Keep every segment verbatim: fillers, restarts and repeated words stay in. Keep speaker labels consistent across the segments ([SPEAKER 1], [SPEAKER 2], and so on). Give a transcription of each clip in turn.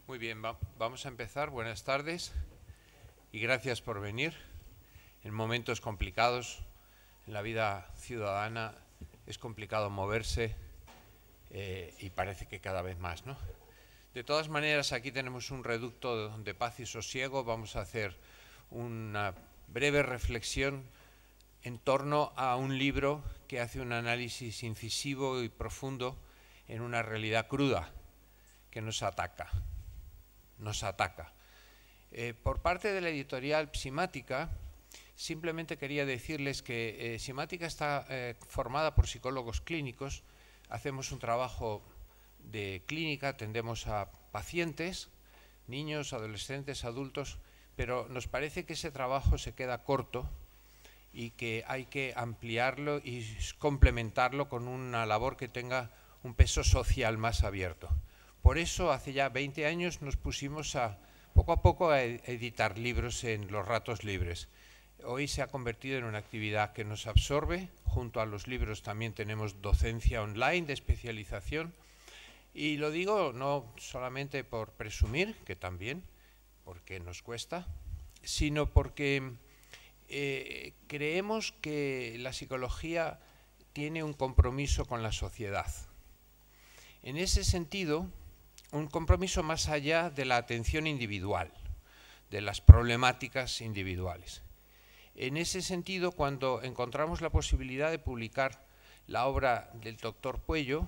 [SPEAKER 1] Muy bien, va vamos a empezar. Buenas tardes y gracias por venir. En momentos complicados, en la vida ciudadana, es complicado moverse eh, y parece que cada vez más, ¿no? De todas maneras, aquí tenemos un reducto de paz y sosiego. Vamos a hacer una breve reflexión en torno a un libro que hace un análisis incisivo y profundo en una realidad cruda que nos ataca. nos ataca. Eh, por parte de la editorial Psimática, simplemente quería decirles que eh, Psimática está eh, formada por psicólogos clínicos. Hacemos un trabajo de clínica, atendemos a pacientes, niños, adolescentes, adultos, pero nos parece que ese trabajo se queda corto y que hay que ampliarlo y complementarlo con una labor que tenga un peso social más abierto. Por eso, hace ya veinte años nos pusimos a, poco a poco a editar libros en los ratos libres. Hoy se ha convertido en una actividad que nos absorbe. Junto a los libros también tenemos docencia online de especialización. Y lo digo no solamente por presumir, que también, porque nos cuesta, sino porque eh, creemos que la psicología tiene un compromiso con la sociedad. En ese sentido, un compromiso más allá de la atención individual, de las problemáticas individuales. En ese sentido, cuando encontramos la posibilidad de publicar la obra del doctor Puello,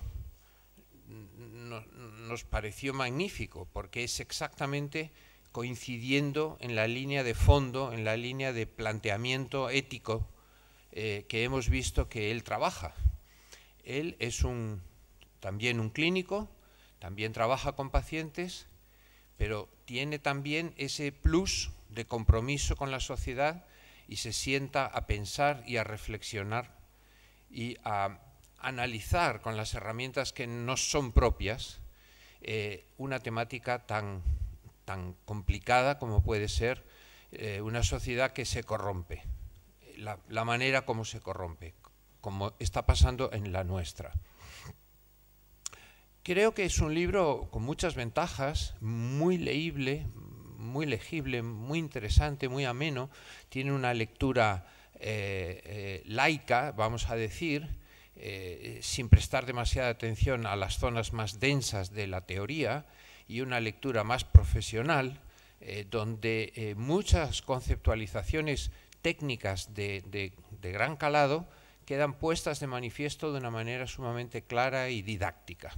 [SPEAKER 1] no, nos pareció magnífico, porque es exactamente coincidiendo en la línea de fondo, en la línea de planteamiento ético eh, que hemos visto que él trabaja. Él es un, también un clínico, también trabaja con pacientes, pero tiene también ese plus de compromiso con la sociedad y se sienta a pensar y a reflexionar y a analizar con las herramientas que no son propias eh, una temática tan, tan complicada como puede ser eh, una sociedad que se corrompe, la, la manera como se corrompe, como está pasando en la nuestra. Creo que es un libro con muchas ventajas, muy leíble, muy legible, muy interesante, muy ameno. Tiene una lectura eh, eh, laica, vamos a decir, eh, sin prestar demasiada atención a las zonas más densas de la teoría, y una lectura más profesional, eh, donde eh, muchas conceptualizaciones técnicas de, de, de gran calado quedan puestas de manifiesto de una manera sumamente clara y didáctica.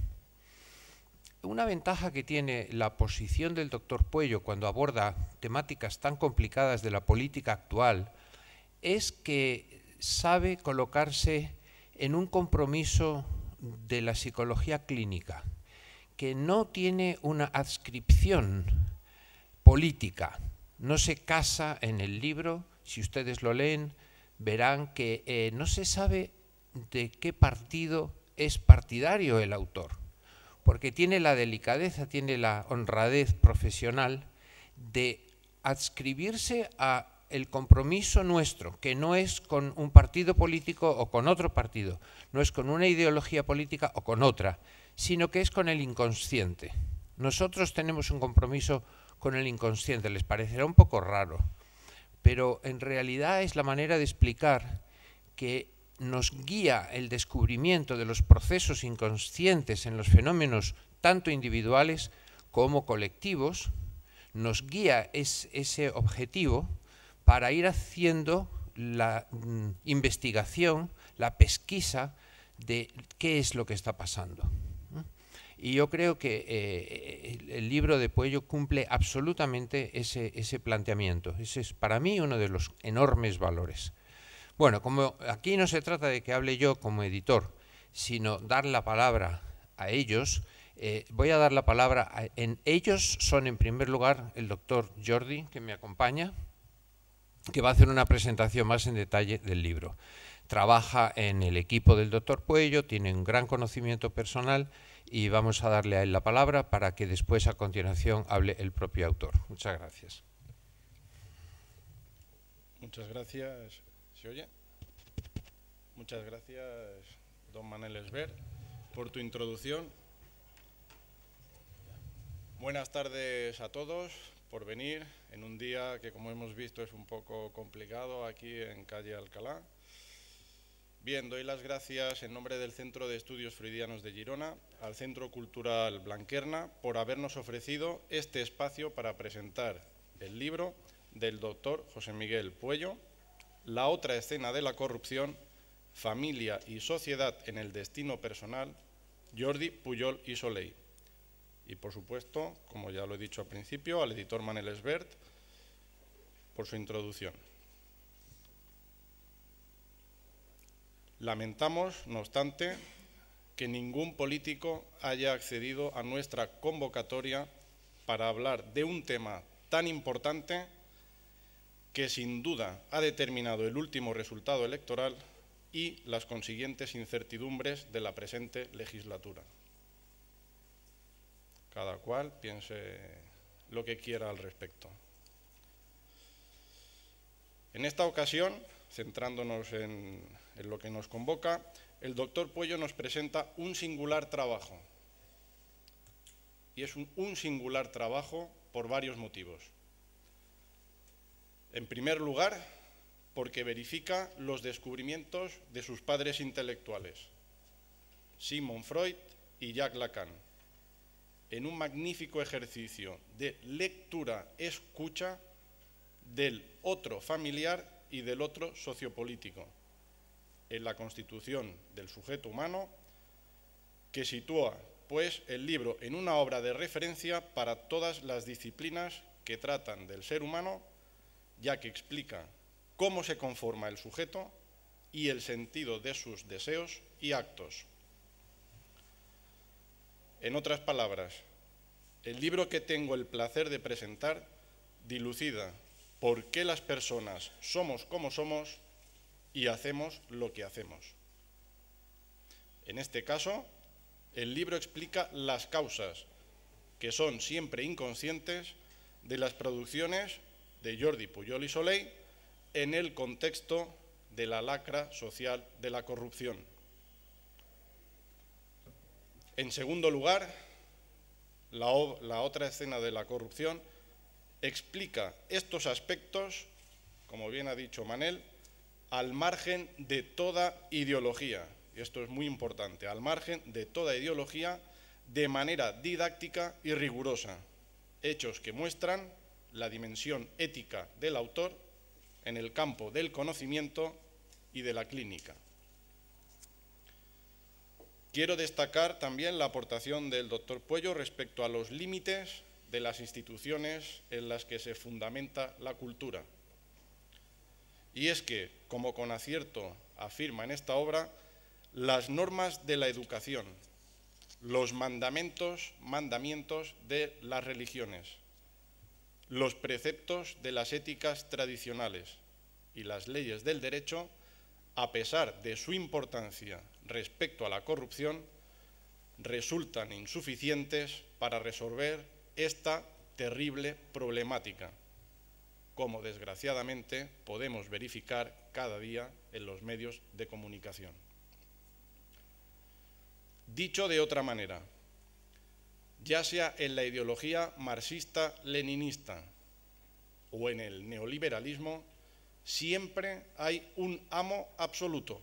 [SPEAKER 1] Una ventaja que tiene la posición del doctor Puello cuando aborda temáticas tan complicadas de la política actual es que sabe colocarse en un compromiso de la psicología clínica, que no tiene una adscripción política, no se casa en el libro. Si ustedes lo leen, verán que eh, no se sabe de qué partido es partidario el autor, porque tiene la delicadeza, tiene la honradez profesional de adscribirse a el compromiso nuestro, que no es con un partido político o con otro partido, no es con una ideología política o con otra, sino que es con el inconsciente. Nosotros tenemos un compromiso con el inconsciente, les parecerá un poco raro, pero en realidad es la manera de explicar que nos guía el descubrimiento de los procesos inconscientes en los fenómenos tanto individuales como colectivos. Nos guía es, ese objetivo para ir haciendo la mm, investigación, la pesquisa de qué es lo que está pasando. Y yo creo que eh, el, el libro de Puello cumple absolutamente ese, ese planteamiento. Ese es para mí uno de los enormes valores. Bueno, como aquí no se trata de que hable yo como editor, sino dar la palabra a ellos, eh, voy a dar la palabra a, en ellos son en primer lugar el doctor Jordi, que me acompaña, que va a hacer una presentación más en detalle del libro. Trabaja en el equipo del doctor Puello, tiene un gran conocimiento personal y vamos a darle a él la palabra para que después a continuación hable el propio autor. Muchas gracias.
[SPEAKER 2] Muchas gracias. ¿Se oye? Muchas gracias, don Manel Esber, por tu introducción. Buenas tardes a todos por venir en un día que, como hemos visto, es un poco complicado aquí en calle Alcalá. Bien, doy las gracias en nombre del Centro de Estudios Freudianos de Girona al Centro Cultural Blanquerna por habernos ofrecido este espacio para presentar el libro del doctor José Miguel Puello, La otra escena de la corrupción, familia y sociedad en el destino personal, Jordi Pujol i Soley. Y, por supuesto, como ya lo he dicho al principio, al editor Manel Esbert por su introducción. Lamentamos, no obstante, que ningún político haya accedido a nuestra convocatoria para hablar de un tema tan importante que sin duda ha determinado el último resultado electoral y las consiguientes incertidumbres de la presente legislatura. Cada cual piense lo que quiera al respecto. En esta ocasión, centrándonos en, en lo que nos convoca, el doctor Puello nos presenta un singular trabajo. Y es un, un singular trabajo por varios motivos. En primer lugar, porque verifica los descubrimientos de sus padres intelectuales, Sigmund Freud y Jacques Lacan, en un magnífico ejercicio de lectura-escucha del otro familiar y del otro sociopolítico, en la constitución del sujeto humano, que sitúa, pues, el libro en una obra de referencia para todas las disciplinas que tratan del ser humano, ya que explica cómo se conforma el sujeto y el sentido de sus deseos y actos. En otras palabras, el libro que tengo el placer de presentar dilucida por qué las personas somos como somos y hacemos lo que hacemos. En este caso, el libro explica las causas, que son siempre inconscientes, de las producciones de Jordi Pujol i Soley en el contexto de la lacra social de la corrupción. En segundo lugar, la, la otra escena de la corrupción explica estos aspectos, como bien ha dicho Manel, al margen de toda ideología. Y esto es muy importante, al margen de toda ideología, de manera didáctica y rigurosa. Hechos que muestran la dimensión ética del autor en el campo del conocimiento y de la clínica. Quiero destacar también la aportación del doctor Puello respecto a los límites de las instituciones en las que se fundamenta la cultura. Y es que, como con acierto afirma en esta obra, las normas de la educación, los mandamientos, mandamientos de las religiones, los preceptos de las éticas tradicionales y las leyes del derecho, a pesar de su importancia respecto a la corrupción, resultan insuficientes para resolver esta terrible problemática, como desgraciadamente podemos verificar cada día en los medios de comunicación. Dicho de otra manera, ya sea en la ideología marxista-leninista o en el neoliberalismo, siempre hay un amo absoluto,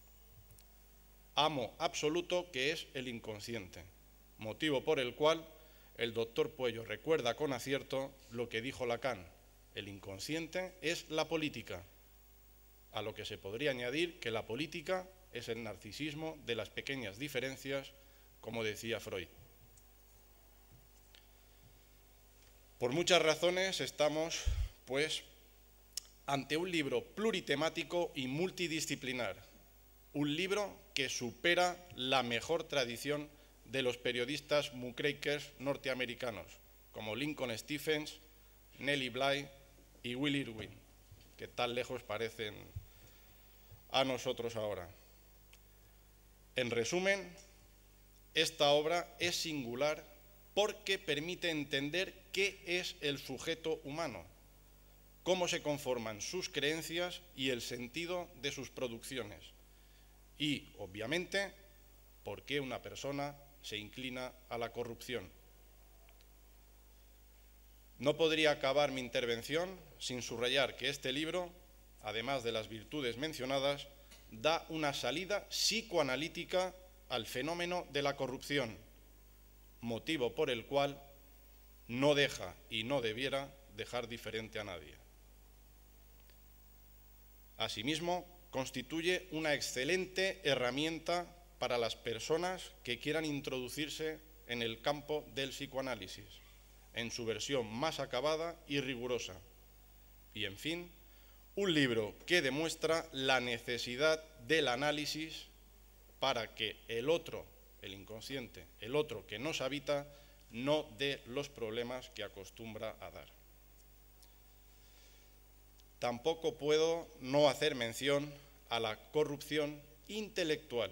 [SPEAKER 2] amo absoluto que es el inconsciente, motivo por el cual el doctor Puello recuerda con acierto lo que dijo Lacan: el inconsciente es la política, a lo que se podría añadir que la política es el narcisismo de las pequeñas diferencias, como decía Freud. Por muchas razones estamos, pues, ante un libro pluritemático y multidisciplinar, un libro que supera la mejor tradición de los periodistas muckrakers norteamericanos, como Lincoln Stephens, Nellie Bly y Will Irwin, que tan lejos parecen a nosotros ahora. En resumen, esta obra es singular porque permite entender qué es el sujeto humano, cómo se conforman sus creencias y el sentido de sus producciones. Y, obviamente, por qué una persona se inclina a la corrupción. No podría acabar mi intervención sin subrayar que este libro, además de las virtudes mencionadas, da una salida psicoanalítica al fenómeno de la corrupción, motivo por el cual no deja y no debiera dejar diferente a nadie. Asimismo, constituye una excelente herramienta para las personas que quieran introducirse en el campo del psicoanálisis, en su versión más acabada y rigurosa. Y, en fin, un libro que demuestra la necesidad del análisis para que el otro, el inconsciente, el otro que nos habita, no dé los problemas que acostumbra a dar. Tampoco puedo no hacer mención a la corrupción intelectual,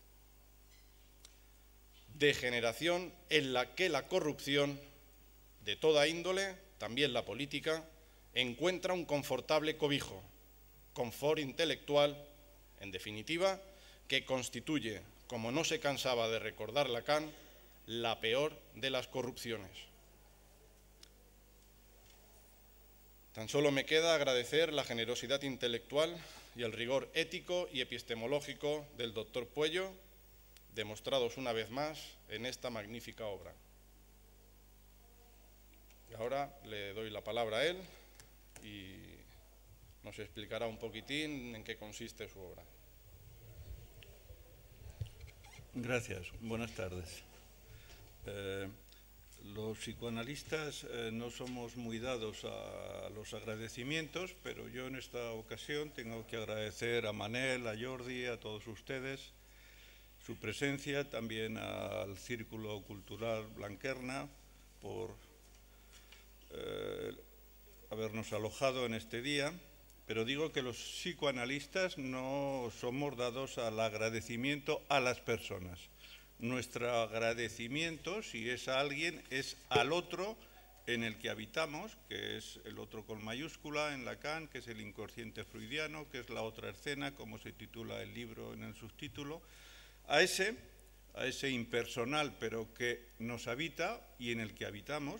[SPEAKER 2] degeneración en la que la corrupción de toda índole, también la política, encuentra un confortable cobijo, confort intelectual, en definitiva, que constituye, como no se cansaba de recordar Lacan, la peor de las corrupciones. Tan solo me queda agradecer la generosidad intelectual y el rigor ético y epistemológico del doctor Pueyo, demostrados una vez más en esta magnífica obra. Y ahora le doy la palabra a él y nos explicará un poquitín en qué consiste su obra.
[SPEAKER 3] Gracias. Buenas tardes. Eh, los psicoanalistas eh, no somos muy dados a los agradecimientos, pero yo en esta ocasión tengo que agradecer a Manel, a Jordi, a todos ustedes su presencia, también al Círculo Cultural Blanquerna por eh, habernos alojado en este día, pero digo que los psicoanalistas no somos dados al agradecimiento a las personas. Nuestro agradecimiento, si es a alguien, es al otro en el que habitamos, que es el otro con mayúscula en Lacan, que es el inconsciente freudiano, que es la otra escena, como se titula el libro en el subtítulo, a ese, a ese impersonal, pero que nos habita y en el que habitamos,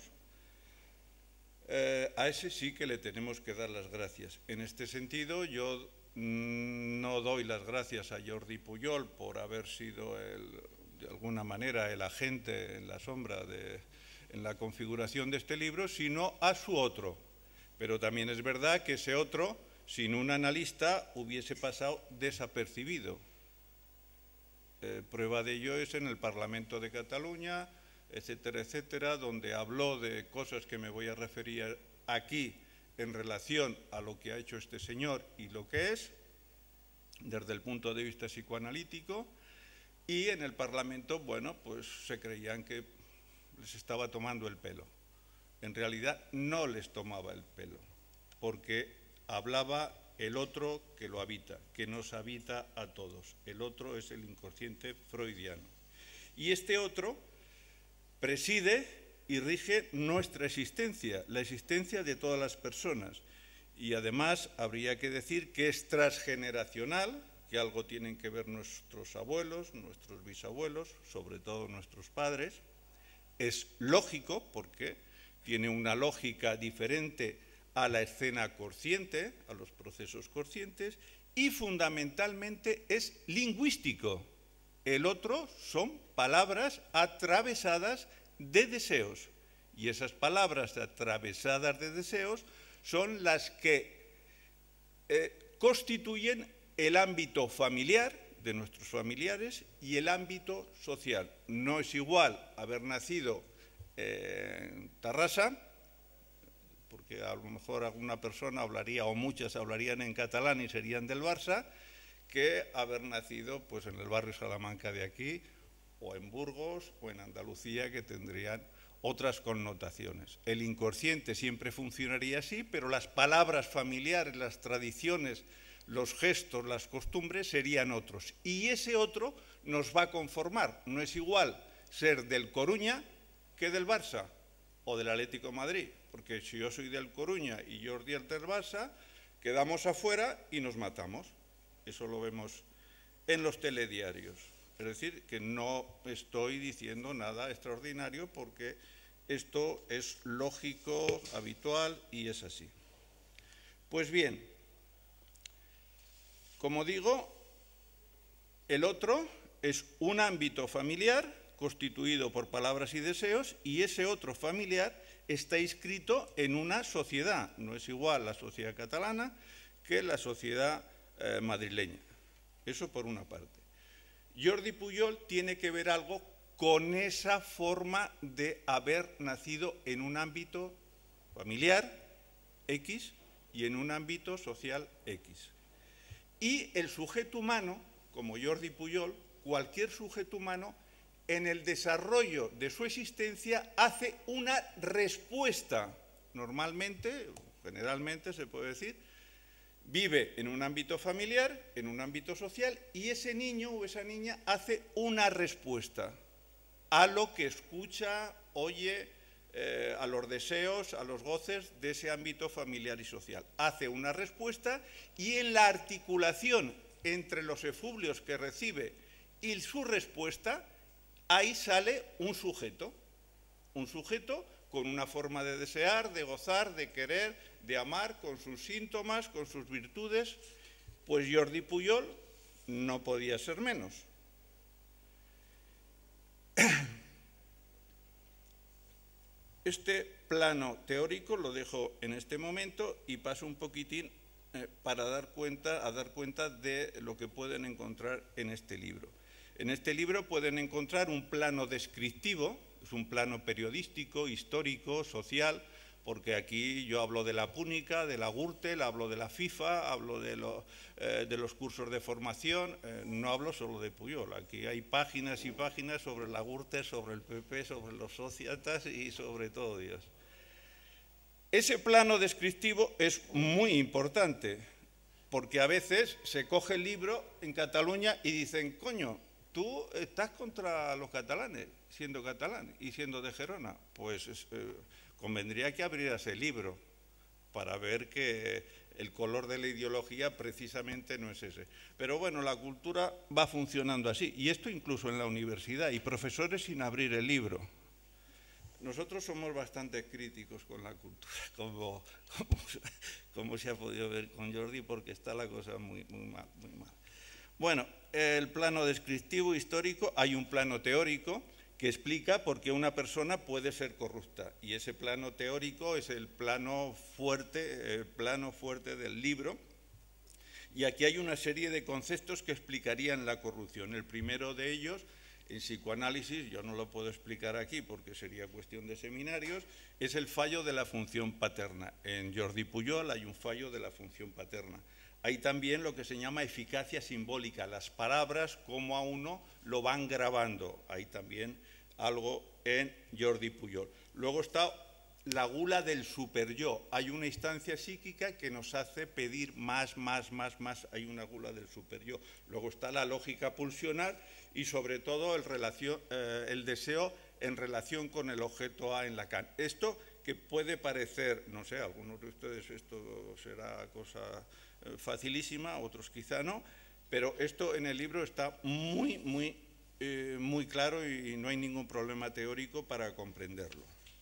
[SPEAKER 3] eh, a ese sí que le tenemos que dar las gracias. En este sentido, yo mmm, no doy las gracias a Jordi Pujol por haber sido el, de alguna manera el agente en la sombra de, en la configuración de este libro, sino a su otro. Pero también es verdad que ese otro, sin un analista, hubiese pasado desapercibido. Eh, prueba de ello es en el Parlamento de Cataluña, etcétera, etcétera, donde habló de cosas que me voy a referir aquí en relación a lo que ha hecho este señor y lo que es, desde el punto de vista psicoanalítico, y en el Parlamento, bueno, pues se creían que les estaba tomando el pelo. En realidad no les tomaba el pelo, porque hablaba el otro que lo habita, que nos habita a todos. El otro es el inconsciente freudiano. Y este otro preside y rige nuestra existencia, la existencia de todas las personas. Y además habría que decir que es transgeneracional, que algo tienen que ver nuestros abuelos, nuestros bisabuelos, sobre todo nuestros padres. Es lógico porque tiene una lógica diferente a la escena consciente, a los procesos conscientes, y fundamentalmente es lingüístico. El otro son palabras atravesadas de deseos, y esas palabras atravesadas de deseos son las que eh, constituyen el ámbito familiar de nuestros familiares y el ámbito social. No es igual haber nacido eh, en Tarrasa, porque a lo mejor alguna persona hablaría, o muchas hablarían en catalán y serían del Barça, que haber nacido pues, en el barrio Salamanca de aquí, o en Burgos, o en Andalucía, que tendrían otras connotaciones. El inconsciente siempre funcionaría así, pero las palabras familiares, las tradiciones, los gestos, las costumbres serían otros. Y ese otro nos va a conformar. No es igual ser del Coruña que del Barça o del Atlético de Madrid, porque si yo soy del Coruña y Jordi el del Barça, quedamos afuera y nos matamos. Eso lo vemos en los telediarios. Es decir, que no estoy diciendo nada extraordinario porque Esto es lógico, habitual y es así. Pues bien, como digo, el otro es un ámbito familiar constituido por palabras y deseos, y ese otro familiar está inscrito en una sociedad. No es igual la sociedad catalana que la sociedad eh, madrileña. Eso por una parte. Jordi Pujol tiene que ver algo con esa forma de haber nacido en un ámbito familiar X y en un ámbito social X. Y el sujeto humano, como Jordi Pujol, cualquier sujeto humano, en el desarrollo de su existencia hace una respuesta. Normalmente, generalmente se puede decir, vive en un ámbito familiar, en un ámbito social, y ese niño o esa niña hace una respuesta a lo que escucha, oye, eh, a los deseos, a los goces de ese ámbito familiar y social. Hace una respuesta y en la articulación entre los efluvios que recibe y su respuesta, ahí sale un sujeto, un sujeto con una forma de desear, de gozar, de querer, de amar, con sus síntomas, con sus virtudes. Pues Jordi Pujol no podía ser menos. Este plano teórico lo dejo en este momento y paso un poquitín eh, para dar cuenta, a dar cuenta de lo que pueden encontrar en este libro. En este libro pueden encontrar un plano descriptivo, es un plano periodístico, histórico, social, porque aquí yo hablo de la Púnica, de la Gürtel, hablo de la FIFA, hablo de, lo, eh, de los cursos de formación, eh, no hablo solo de Pujol. Aquí hay páginas y páginas sobre la Gürtel, sobre el P P, sobre los sociatas y sobre todo Dios. Ese plano descriptivo es muy importante, porque a veces se coge el libro en Cataluña y dicen, coño, tú estás contra los catalanes, siendo catalán y siendo de Gerona. Pues eh, convendría que abrieras el libro para ver que el color de la ideología precisamente no es ese. Pero bueno, la cultura va funcionando así, y esto incluso en la universidad, y profesores sin abrir el libro. Nosotros somos bastante críticos con la cultura, como, como, como se ha podido ver con Jordi, porque está la cosa muy, muy mal, muy mal. Bueno, el plano descriptivo histórico, hay un plano teórico que explica por qué una persona puede ser corrupta, y ese plano teórico es el plano fuerte, el plano fuerte del libro, y aquí hay una serie de conceptos que explicarían la corrupción. El primero de ellos, en psicoanálisis, yo no lo puedo explicar aquí porque sería cuestión de seminarios, es el fallo de la función paterna. En Jordi Pujol hay un fallo de la función paterna. Hay también lo que se llama eficacia simbólica, las palabras, cómo a uno lo van grabando. Hay también algo en Jordi Pujol. Luego está la gula del superyo. Hay una instancia psíquica que nos hace pedir más, más, más, más. Hay una gula del superyo. Luego está la lógica pulsional y sobre todo el, relación, eh, el deseo en relación con el objeto A en Lacan. Esto que puede parecer, no sé, a algunos de ustedes esto será cosa facilísima, otros quizá no, pero esto en el libro está muy, muy, eh, muy claro y no hay ningún problema teórico para comprenderlo.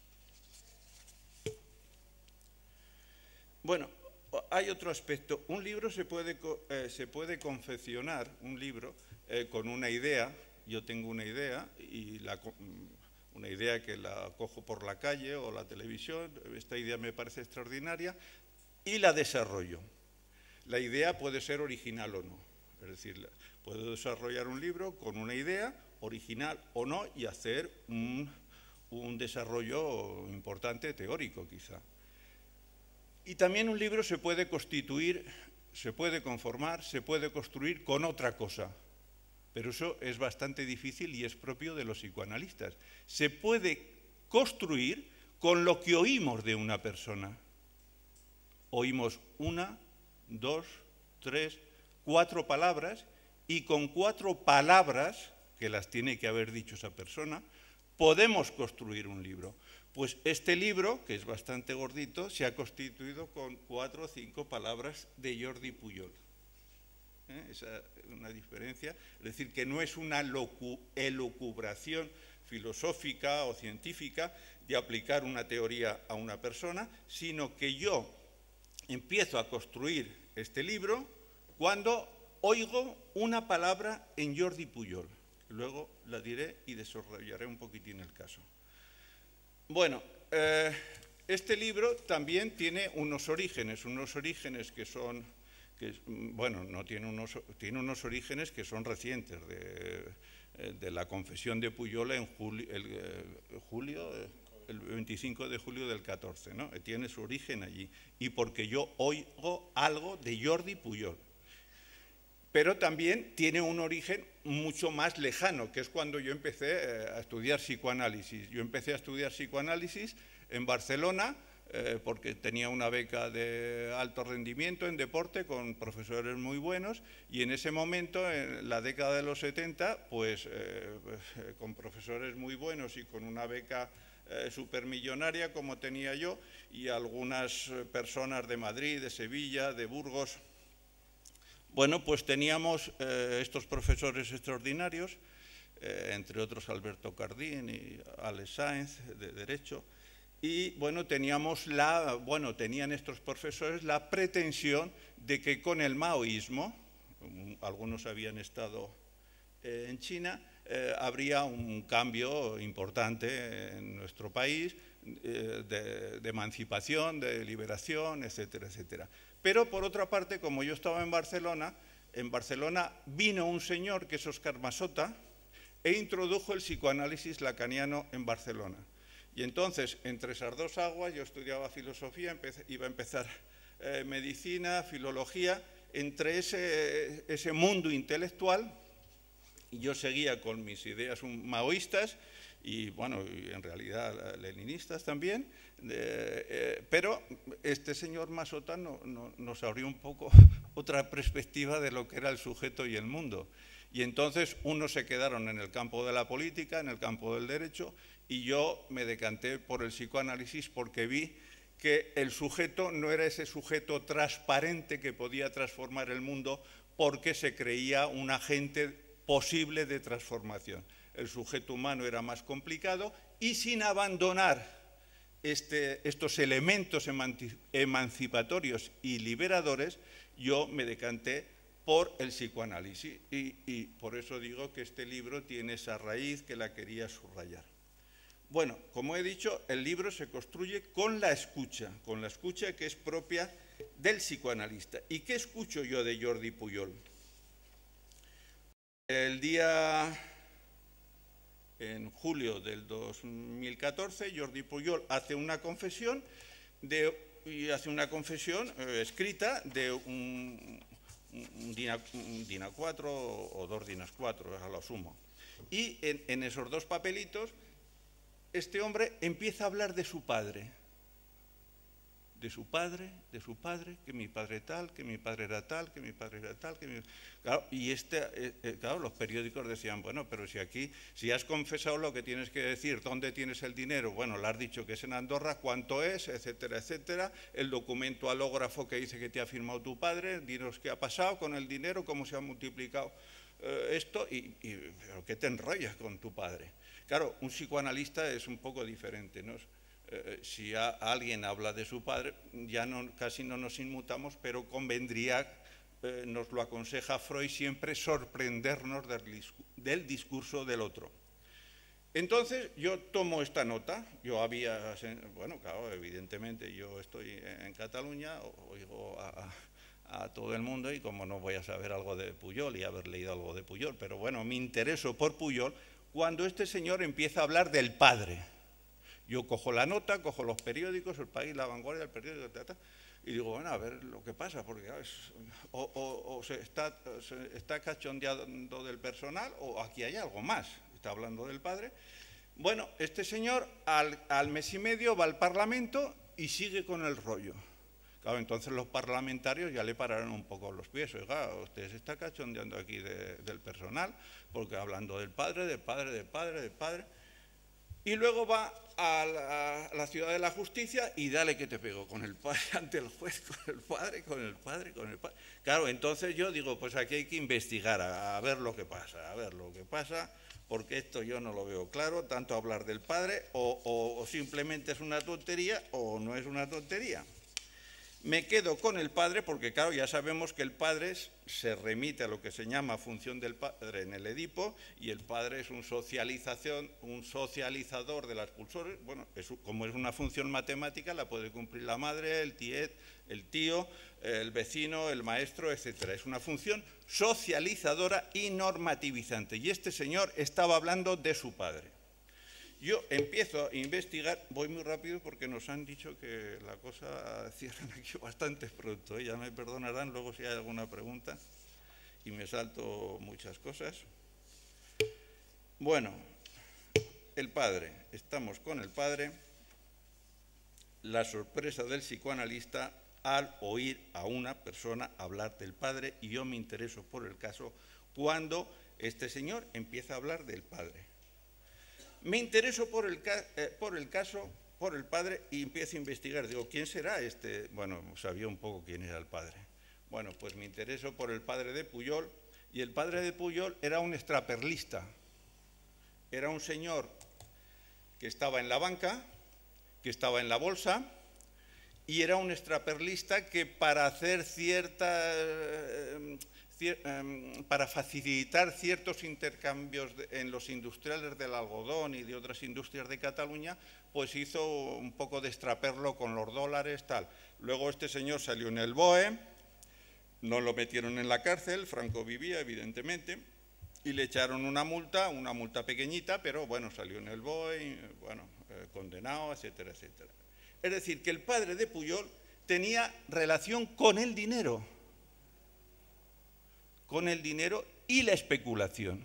[SPEAKER 3] Bueno, hay otro aspecto. Un libro se puede, eh, se puede confeccionar, un libro, eh, con una idea. Yo tengo una idea, y la, una idea que la cojo por la calle o la televisión, esta idea me parece extraordinaria, y la desarrollo. La idea puede ser original o no, es decir, puedo desarrollar un libro con una idea, original o no, y hacer un, un desarrollo importante teórico quizá. Y también un libro se puede constituir, se puede conformar, se puede construir con otra cosa, pero eso es bastante difícil y es propio de los psicoanalistas. Se puede construir con lo que oímos de una persona. Oímos una, dos, tres, cuatro palabras, y con cuatro palabras, que las tiene que haber dicho esa persona, podemos construir un libro. Pues este libro, que es bastante gordito, se ha constituido con cuatro o cinco palabras de Jordi Pujol. ¿Eh? Esa es una diferencia, es decir, que no es una elucubración filosófica o científica de aplicar una teoría a una persona, sino que yo empiezo a construir este libro cuando oigo una palabra en Jordi Pujol. Luego la diré y desarrollaré un poquitín el caso. Bueno, eh, este libro también tiene unos orígenes, unos orígenes que son, que, bueno, no tiene unos, tiene unos orígenes que son recientes, de, de la confesión de Pujol en julio, el, julio, el veinticinco de julio del catorce, ¿no? Tiene su origen allí, y porque yo oigo algo de Jordi Pujol. Pero también tiene un origen mucho más lejano, que es cuando yo empecé a estudiar psicoanálisis. Yo empecé a estudiar psicoanálisis en Barcelona, eh, porque tenía una beca de alto rendimiento en deporte con profesores muy buenos, y en ese momento, en la década de los setenta, pues eh, con profesores muy buenos y con una beca eh, supermillonaria como tenía yo, y algunas personas de Madrid, de Sevilla, de Burgos. Bueno, pues teníamos eh, estos profesores extraordinarios, eh, entre otros Alberto Cardín y Alex Sáenz, de Derecho, y bueno, teníamos la, bueno, tenían estos profesores la pretensión de que con el maoísmo, algunos habían estado eh, en China, eh, habría un cambio importante en nuestro país, eh, de, de emancipación, de liberación, etcétera, etcétera. Pero, por otra parte, como yo estaba en Barcelona, en Barcelona vino un señor, que es Óscar Masota, e introdujo el psicoanálisis lacaniano en Barcelona. Y entonces, entre esas dos aguas, yo estudiaba filosofía, empecé, iba a empezar eh, medicina, filología, entre ese, ese mundo intelectual, y yo seguía con mis ideas maoístas, y bueno, y en realidad leninistas también, eh, eh, pero este señor Masota no, no, nos abrió un poco otra perspectiva de lo que era el sujeto y el mundo. Y entonces unos se quedaron en el campo de la política, en el campo del derecho, y yo me decanté por el psicoanálisis porque vi que el sujeto no era ese sujeto transparente que podía transformar el mundo, porque se creía un agente posible de transformación. El sujeto humano era más complicado, y sin abandonar este, estos elementos emancipatorios y liberadores, yo me decanté por el psicoanálisis, y, y por eso digo que este libro tiene esa raíz que la quería subrayar. Bueno, como he dicho, el libro se construye con la escucha, con la escucha que es propia del psicoanalista. ¿Y qué escucho yo de Jordi Pujol? El día... En julio del dos mil catorce, Jordi Pujol hace una confesión, de, y hace una confesión eh, escrita de un, un, DIN A, un DIN A cuatro o dos DIN A cuatro, a lo sumo. Y en, en esos dos papelitos, este hombre empieza a hablar de su padre. De su padre, de su padre, que mi padre tal, que mi padre era tal, que mi padre era tal, que mi... Claro, y este, eh, claro, los periódicos decían, bueno, pero si aquí, si has confesado lo que tienes que decir, ¿dónde tienes el dinero? Bueno, le has dicho que es en Andorra, ¿cuánto es? Etcétera, etcétera. El documento alógrafo que dice que te ha firmado tu padre, dinos qué ha pasado con el dinero, cómo se ha multiplicado eh, esto, y, y ¿pero qué te enrollas con tu padre? Claro, un psicoanalista es un poco diferente, ¿no? Eh, si a, a alguien habla de su padre, ya no, casi no nos inmutamos, pero convendría, eh, nos lo aconseja Freud siempre, sorprendernos del, del discurso del otro. Entonces yo tomo esta nota, yo había, bueno, claro, evidentemente yo estoy en Cataluña, oigo a, a, a todo el mundo, y como no voy a saber algo de Pujol y haber leído algo de Pujol, pero bueno, me intereso por Pujol cuando este señor empieza a hablar del padre. Yo cojo la nota, cojo los periódicos, El País, La Vanguardia, el periódico, ta, ta, y digo, bueno, a ver lo que pasa, porque es, o, o, o se, está, se está cachondeando del personal, o aquí hay algo más, está hablando del padre. Bueno, este señor al, al mes y medio va al Parlamento y sigue con el rollo. Claro, entonces los parlamentarios ya le pararon un poco los pies. Oiga, usted se está cachondeando aquí de, del personal, porque hablando del padre, del padre, del padre, del padre... Y luego va a la, a la Ciudad de la Justicia y dale que te pego con el padre ante el juez, con el padre, con el padre, con el padre. Claro, entonces yo digo, pues aquí hay que investigar, a, a ver lo que pasa, a ver lo que pasa, porque esto yo no lo veo claro, tanto hablar del padre, o, o, o simplemente es una tontería o no es una tontería. Me quedo con el padre porque, claro, ya sabemos que el padre se remite a lo que se llama función del padre en el Edipo, y el padre es un, socialización, un socializador de las pulsiones. Bueno, es, como es una función matemática, la puede cumplir la madre, el tiet, el tío, el vecino, el maestro, etcétera. Es una función socializadora y normativizante. Y este señor estaba hablando de su padre. Yo empiezo a investigar, voy muy rápido porque nos han dicho que la cosa cierran aquí bastante pronto, ¿eh? Ya me perdonarán luego si hay alguna pregunta y me salto muchas cosas. Bueno, el padre, estamos con el padre, la sorpresa del psicoanalista al oír a una persona hablar del padre, y yo me intereso por el caso cuando este señor empieza a hablar del padre. Me intereso por el, eh, por el caso, por el padre, y empiezo a investigar. Digo, ¿quién será este? Bueno, sabía un poco quién era el padre. Bueno, pues me intereso por el padre de Pujol, y el padre de Pujol era un extraperlista. Era un señor que estaba en la banca, que estaba en la bolsa, y era un extraperlista que para hacer cierta... Eh, para facilitar ciertos intercambios en los industriales del algodón y de otras industrias de Cataluña, pues hizo un poco de extraperlo con los dólares, tal. Luego este señor salió en el B O E, no lo metieron en la cárcel, Franco vivía, evidentemente, y le echaron una multa, una multa pequeñita, pero bueno, salió en el B O E, y, bueno, eh, condenado, etcétera, etcétera. Es decir, que el padre de Pujol tenía relación con el dinero, con el dinero y la especulación.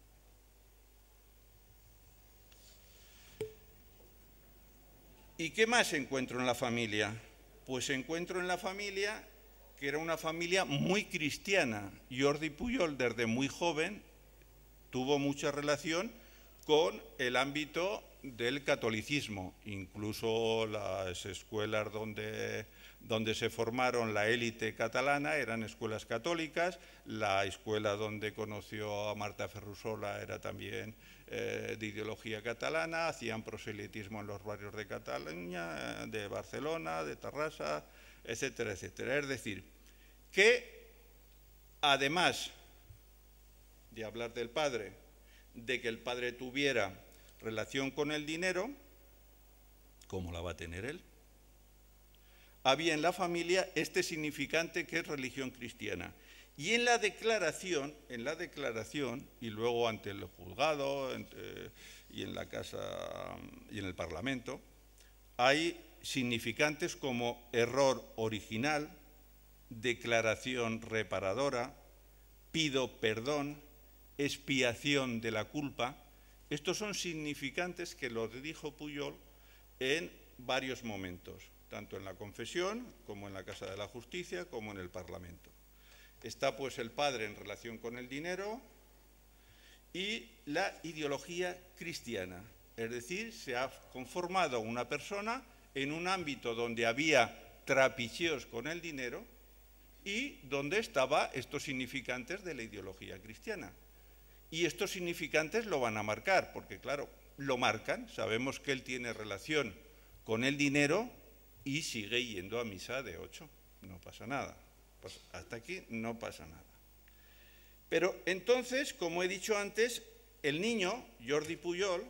[SPEAKER 3] ¿Y qué más encuentro en la familia? Pues encuentro en la familia que era una familia muy cristiana. Jordi Pujol, desde muy joven, tuvo mucha relación con el ámbito del catolicismo. Incluso las escuelas donde... donde se formaron la élite catalana eran escuelas católicas, la escuela donde conoció a Marta Ferrusola era también eh, de ideología catalana, hacían proselitismo en los barrios de Cataluña, de Barcelona, de Tarrasa, etcétera, etcétera. Es decir, que además de hablar del padre, de que el padre tuviera relación con el dinero, ¿cómo la va a tener él? Había en la familia este significante que es religión cristiana. Y en la declaración, en la declaración, y luego ante el juzgado ante, y en la casa y en el Parlamento, hay significantes como error original, declaración reparadora, pido perdón, expiación de la culpa. Estos son significantes que los dijo Pujol en varios momentos, tanto en la confesión, como en la Casa de la Justicia, como en el Parlamento. Está pues el padre en relación con el dinero y la ideología cristiana, es decir, se ha conformado una persona en un ámbito donde había trapicheos con el dinero y donde estaban estos significantes de la ideología cristiana. Y estos significantes lo van a marcar, porque claro, lo marcan, sabemos que él tiene relación con el dinero y sigue yendo a misa de ocho, no pasa nada, pues hasta aquí no pasa nada. Pero entonces, como he dicho antes, el niño, Jordi Pujol,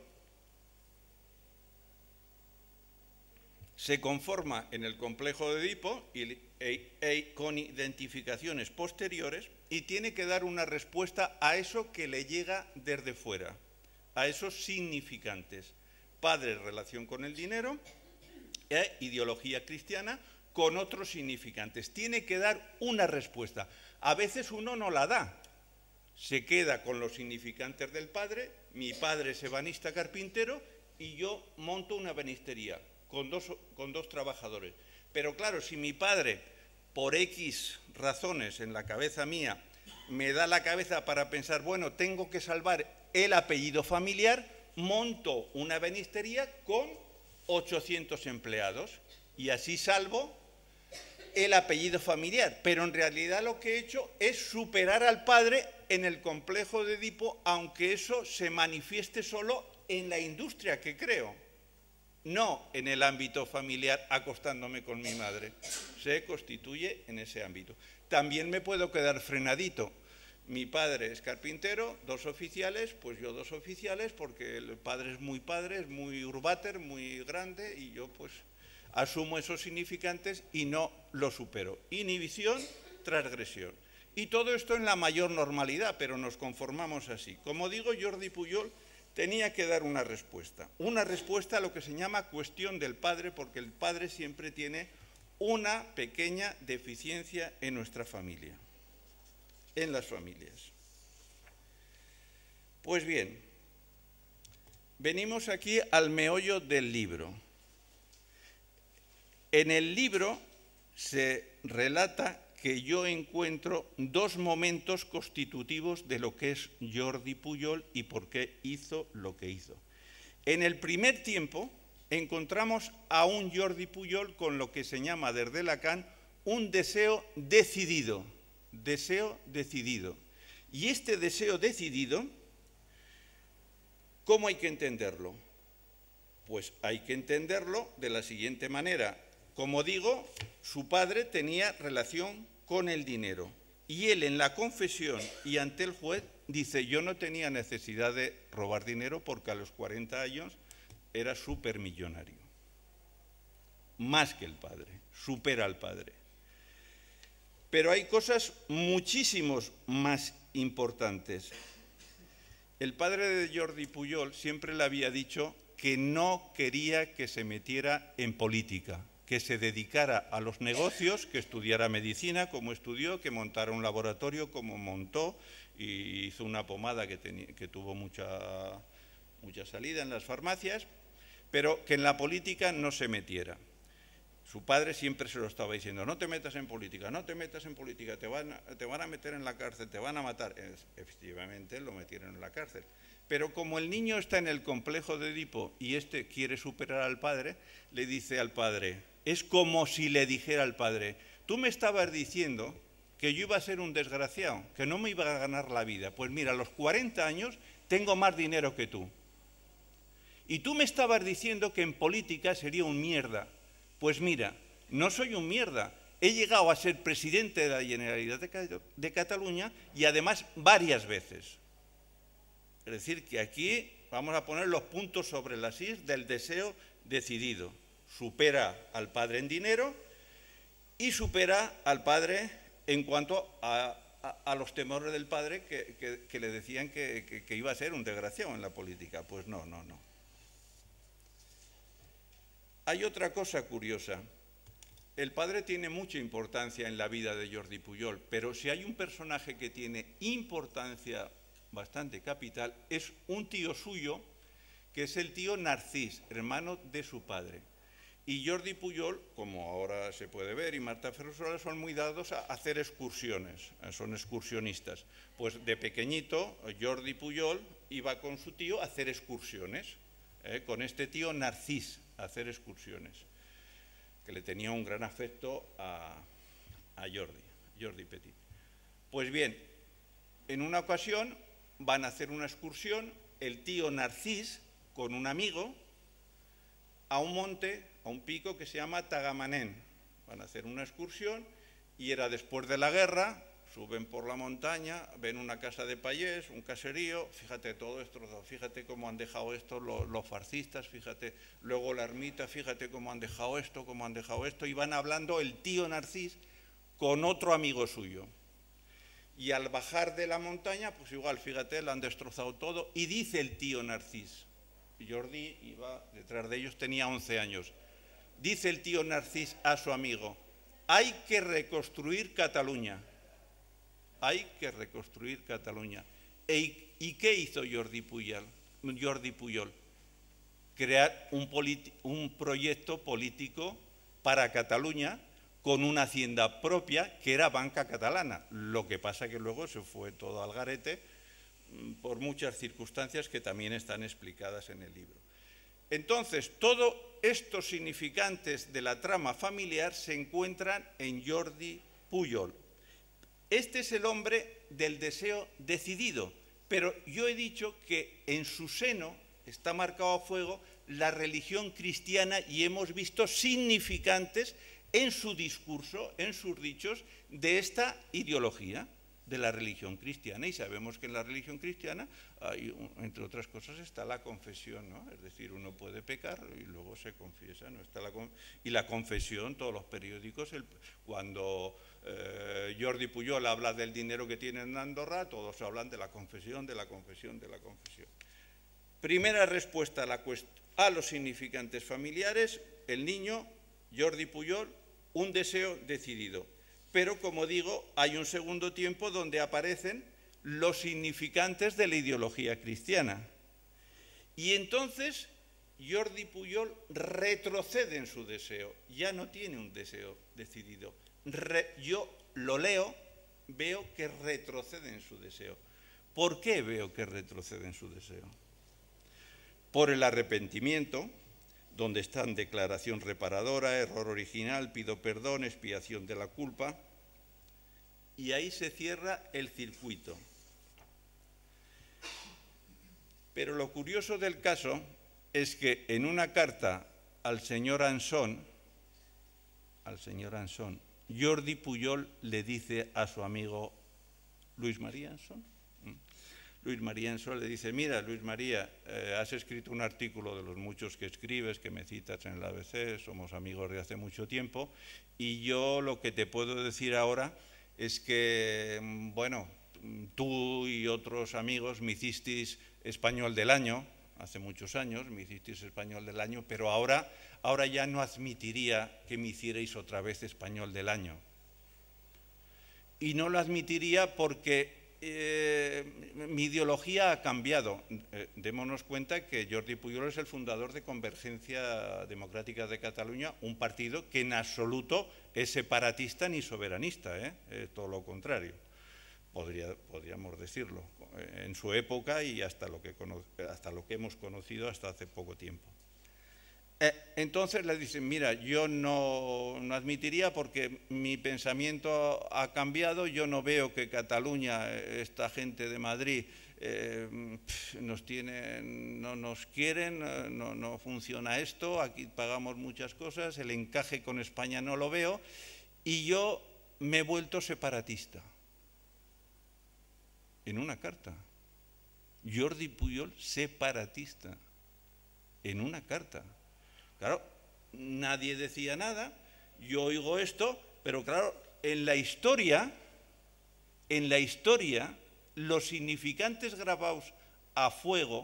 [SPEAKER 3] se conforma en el complejo de Edipo y, e, e, con identificaciones posteriores y tiene que dar una respuesta a eso que le llega desde fuera, a esos significantes. Padre, relación con el dinero, e ideología cristiana con otros significantes. Tiene que dar una respuesta. A veces uno no la da. Se queda con los significantes del padre, mi padre es ebanista carpintero y yo monto una ebanistería con dos, con dos trabajadores. Pero claro, si mi padre, por X razones en la cabeza mía, me da la cabeza para pensar, bueno, tengo que salvar el apellido familiar, monto una ebanistería con ochocientos empleados y así salvo el apellido familiar, pero en realidad lo que he hecho es superar al padre en el complejo de Edipo, aunque eso se manifieste solo en la industria que creo, no en el ámbito familiar acostándome con mi madre, se constituye en ese ámbito. También me puedo quedar frenadito. Mi padre es carpintero, dos oficiales, pues yo dos oficiales, porque el padre es muy padre, es muy urbáter, muy grande, y yo pues asumo esos significantes y no lo supero. Inhibición, transgresión. Y todo esto en la mayor normalidad, pero nos conformamos así. Como digo, Jordi Pujol tenía que dar una respuesta. Una respuesta a lo que se llama cuestión del padre, porque el padre siempre tiene una pequeña deficiencia en nuestra familia, en las familias. Pues bien, venimos aquí al meollo del libro. En el libro se relata que yo encuentro dos momentos constitutivos de lo que es Jordi Pujol y por qué hizo lo que hizo. En el primer tiempo encontramos a un Jordi Pujol con lo que se llama desde Lacan un deseo decidido, deseo decidido. Y este deseo decidido, ¿cómo hay que entenderlo? Pues hay que entenderlo de la siguiente manera. Como digo, su padre tenía relación con el dinero y él en la confesión y ante el juez dice: yo no tenía necesidad de robar dinero porque a los cuarenta años era supermillonario. Más que el padre, supera al padre. Pero hay cosas muchísimos más importantes. El padre de Jordi Pujol siempre le había dicho que no quería que se metiera en política, que se dedicara a los negocios, que estudiara medicina como estudió, que montara un laboratorio como montó y hizo una pomada que, tenía, que tuvo mucha, mucha salida en las farmacias, pero que en la política no se metiera. Su padre siempre se lo estaba diciendo: no te metas en política, no te metas en política, te van a, te van a meter en la cárcel, te van a matar. Efectivamente, lo metieron en la cárcel. Pero como el niño está en el complejo de Edipo y este quiere superar al padre, le dice al padre, es como si le dijera al padre: tú me estabas diciendo que yo iba a ser un desgraciado, que no me iba a ganar la vida. Pues mira, a los cuarenta años tengo más dinero que tú. Y tú me estabas diciendo que en política sería un mierda. Pues mira, no soy un mierda. He llegado a ser presidente de la Generalitat de Cataluña y además varias veces. Es decir, que aquí vamos a poner los puntos sobre las is del deseo decidido. Supera al padre en dinero y supera al padre en cuanto a, a, a los temores del padre que, que, que le decían que, que, que iba a ser un desgraciado en la política. Pues no, no, no. Hay otra cosa curiosa. El padre tiene mucha importancia en la vida de Jordi Pujol, pero si hay un personaje que tiene importancia bastante capital, es un tío suyo, que es el tío Narcís, hermano de su padre. Y Jordi Pujol, como ahora se puede ver, y Marta Ferrusola son muy dados a hacer excursiones, son excursionistas. Pues de pequeñito, Jordi Pujol iba con su tío a hacer excursiones, eh, con este tío Narcís, a hacer excursiones, que le tenía un gran afecto a, a Jordi, Jordi Petit. Pues bien, en una ocasión van a hacer una excursión, el tío Narcís con un amigo, a un monte, a un pico que se llama Tagamanent. Van a hacer una excursión y era después de la guerra, suben por la montaña, ven una casa de payés, un caserío, fíjate todo esto, fíjate cómo han dejado esto los, los fascistas, fíjate, luego la ermita, fíjate cómo han dejado esto, cómo han dejado esto, y van hablando el tío Narcís con otro amigo suyo. Y al bajar de la montaña, pues igual, fíjate, lo han destrozado todo, y dice el tío Narcís, Jordi iba detrás de ellos, tenía once años, dice el tío Narcís a su amigo: hay que reconstruir Cataluña. Hay que reconstruir Cataluña. ¿Y, y qué hizo Jordi Pujol? Jordi Pujol? Crear un, un proyecto político para Cataluña con una hacienda propia que era Banca Catalana. Lo que pasa que luego se fue todo al garete por muchas circunstancias que también están explicadas en el libro. Entonces, todos estos significantes de la trama familiar se encuentran en Jordi Pujol. Este es el hombre del deseo decidido, pero yo he dicho que en su seno está marcado a fuego la religión cristiana y hemos visto significantes en su discurso, en sus dichos, de esta ideología de la religión cristiana. Y sabemos que en la religión cristiana, hay, entre otras cosas, está la confesión, ¿no? Es decir, uno puede pecar y luego se confiesa, ¿no? Está la, y la confesión, todos los periódicos, el, cuando eh, Jordi Pujol habla del dinero que tiene en Andorra, todos hablan de la confesión, de la confesión, de la confesión. Primera respuesta a, la a los significantes familiares, el niño, Jordi Pujol, un deseo decidido. Pero, como digo, hay un segundo tiempo donde aparecen los significantes de la ideología cristiana. Y entonces Jordi Pujol retrocede en su deseo, ya no tiene un deseo decidido. Re, yo lo leo, veo que retrocede en su deseo. ¿Por qué veo que retrocede en su deseo? Por el arrepentimiento, donde están declaración reparadora, error original, pido perdón, expiación de la culpa, y ahí se cierra el circuito. Pero lo curioso del caso es que en una carta al señor Ansón, al señor Ansón, Jordi Pujol le dice a su amigo Luis María Ansón, Luis María Ansón le dice, mira, Luis María, eh, has escrito un artículo de los muchos que escribes, que me citas en el A B C, somos amigos de hace mucho tiempo, y yo lo que te puedo decir ahora es que, bueno, tú y otros amigos me hicisteis español del año, hace muchos años, me hicisteis español del año, pero ahora, ahora ya no admitiría que me hicierais otra vez español del año. Y no lo admitiría porque Eh, mi ideología ha cambiado. Eh, démonos cuenta que Jordi Pujol es el fundador de Convergencia Democrática de Cataluña, un partido que en absoluto es separatista ni soberanista, ¿eh? Eh, todo lo contrario, podría, podríamos decirlo, eh, en su época y hasta lo, que hasta lo que hemos conocido hasta hace poco tiempo. Eh, entonces le dicen, mira, yo no, no admitiría porque mi pensamiento ha cambiado, yo no veo que Cataluña, esta gente de Madrid, eh, nos tienen, no nos quieren, no, no funciona esto, aquí pagamos muchas cosas, el encaje con España no lo veo y yo me he vuelto separatista. En una carta. Jordi Pujol, separatista. En una carta. Claro, nadie decía nada, yo oigo esto, pero claro, en la historia, en la historia, los significantes grabados a fuego,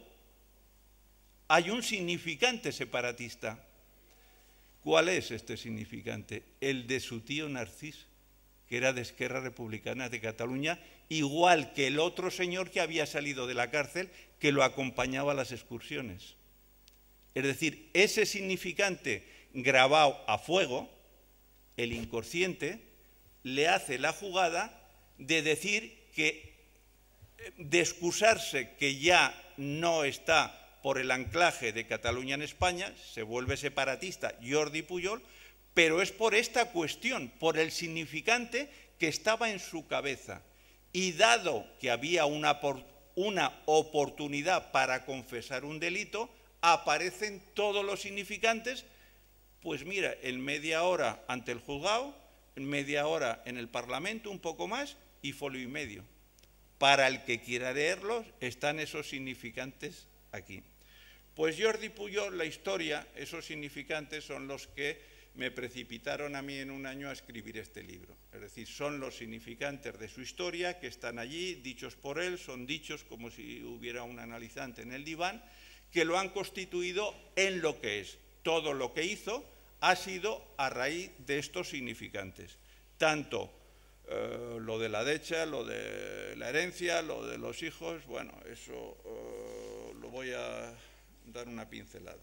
[SPEAKER 3] hay un significante separatista. ¿Cuál es este significante? El de su tío Narcís, que era de Esquerra Republicana de Cataluña, igual que el otro señor que había salido de la cárcel, que lo acompañaba a las excursiones. Es decir, ese significante grabado a fuego, el inconsciente, le hace la jugada de decir que, de excusarse que ya no está por el anclaje de Cataluña en España, se vuelve separatista Jordi Pujol, pero es por esta cuestión, por el significante que estaba en su cabeza. Y dado que había una, una oportunidad para confesar un delito, aparecen todos los significantes, pues mira, en media hora ante el juzgado, en media hora en el Parlamento, un poco más, y folio y medio. Para el que quiera leerlos, están esos significantes aquí. Pues Jordi Pujol, la historia, esos significantes son los que me precipitaron a mí en un año a escribir este libro. Es decir, son los significantes de su historia que están allí, dichos por él, son dichos como si hubiera un analizante en el diván, que lo han constituido en lo que es. Todo lo que hizo ha sido a raíz de estos significantes. Tanto eh, lo de la decha, lo de la herencia, lo de los hijos, bueno, eso eh, lo voy a dar una pincelada.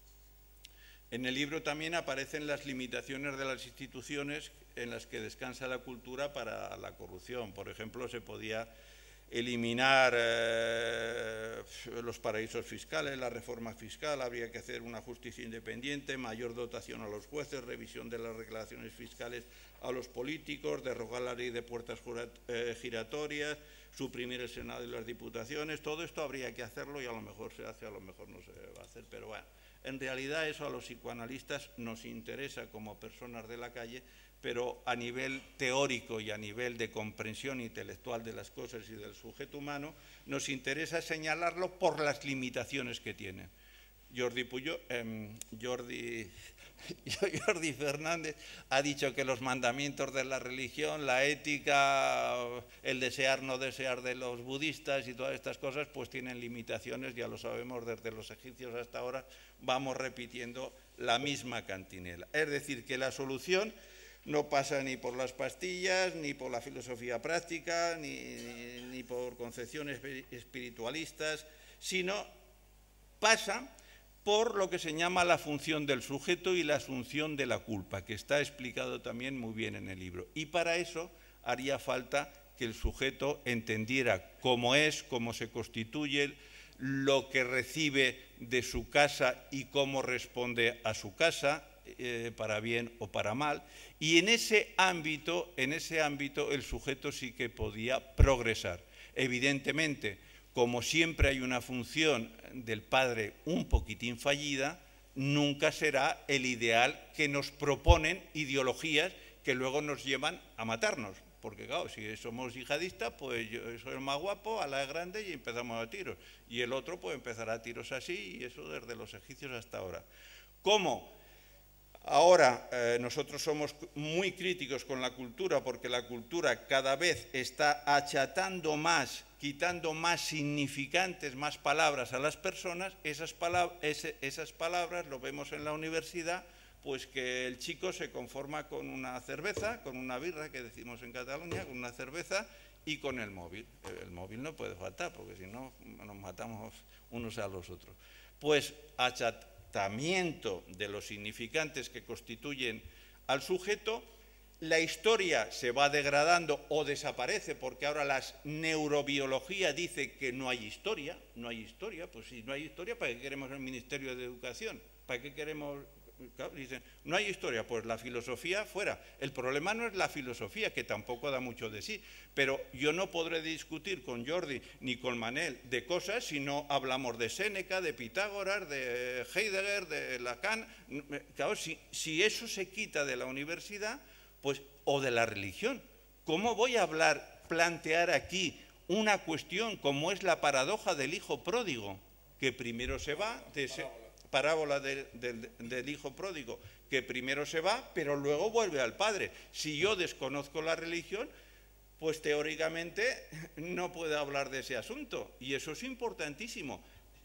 [SPEAKER 3] En el libro también aparecen las limitaciones de las instituciones en las que descansa la cultura para la corrupción. Por ejemplo, se podía eliminar eh, los paraísos fiscales, la reforma fiscal, habría que hacer una justicia independiente, mayor dotación a los jueces, revisión de las reclamaciones fiscales a los políticos, derrogar la ley de puertas eh, giratorias, suprimir el Senado y las Diputaciones. Todo esto habría que hacerlo y a lo mejor se hace, a lo mejor no se va a hacer, pero bueno, en realidad eso a los psicoanalistas nos interesa como personas de la calle, pero a nivel teórico y a nivel de comprensión intelectual de las cosas y del sujeto humano, nos interesa señalarlo por las limitaciones que tiene. Jordi Pujol, eh, Jordi, Jordi Fernández ha dicho que los mandamientos de la religión, la ética, el desear, no desear de los budistas y todas estas cosas, pues tienen limitaciones, ya lo sabemos desde los egipcios hasta ahora, vamos repitiendo la misma cantinela. Es decir, que la solución no pasa ni por las pastillas, ni por la filosofía práctica, ni, ni, ni por concepciones espiritualistas, sino pasa por lo que se llama la función del sujeto y la asunción de la culpa, que está explicado también muy bien en el libro. Y para eso haría falta que el sujeto entendiera cómo es, cómo se constituye, lo que recibe de su casa y cómo responde a su casa, eh, para bien o para mal. Y en ese ámbito, en ese ámbito el sujeto sí que podía progresar. Evidentemente, como siempre hay una función del padre un poquitín fallida, nunca será el ideal que nos proponen ideologías que luego nos llevan a matarnos. Porque claro, si somos yihadistas, pues yo soy el más guapo, Alá es grande y empezamos a tiros. Y el otro pues empezará a tiros así, y eso desde los egipcios hasta ahora. ¿Cómo? Ahora eh, nosotros somos muy críticos con la cultura, porque la cultura cada vez está achatando más, quitando más significantes, más palabras a las personas. Esas, palab ese, esas palabras lo vemos en la universidad, pues que el chico se conforma con una cerveza, con una birra, que decimos en Cataluña, con una cerveza y con el móvil. El móvil no puede faltar, porque si no nos matamos unos a los otros. Pues achatamiento de los significantes que constituyen al sujeto. La historia se va degradando o desaparece, porque ahora la neurobiología dice que no hay historia, no hay historia. Pues si no hay historia, ¿para qué queremos el Ministerio de Educación? ¿Para qué queremos...? Claro, dicen, no hay historia, pues la filosofía fuera. El problema no es la filosofía, que tampoco da mucho de sí, pero yo no podré discutir con Jordi ni con Manel de cosas si no hablamos de Séneca, de Pitágoras, de Heidegger, de Lacan. Claro, si, si eso se quita de la universidad, pues, o de la religión, ¿cómo voy a hablar, plantear aquí una cuestión como es la paradoja del hijo pródigo, que primero se va, de ese, parábola de, de, del hijo pródigo, que primero se va, pero luego vuelve al padre? Si yo desconozco la religión, pues teóricamente no puedo hablar de ese asunto, y eso es importantísimo.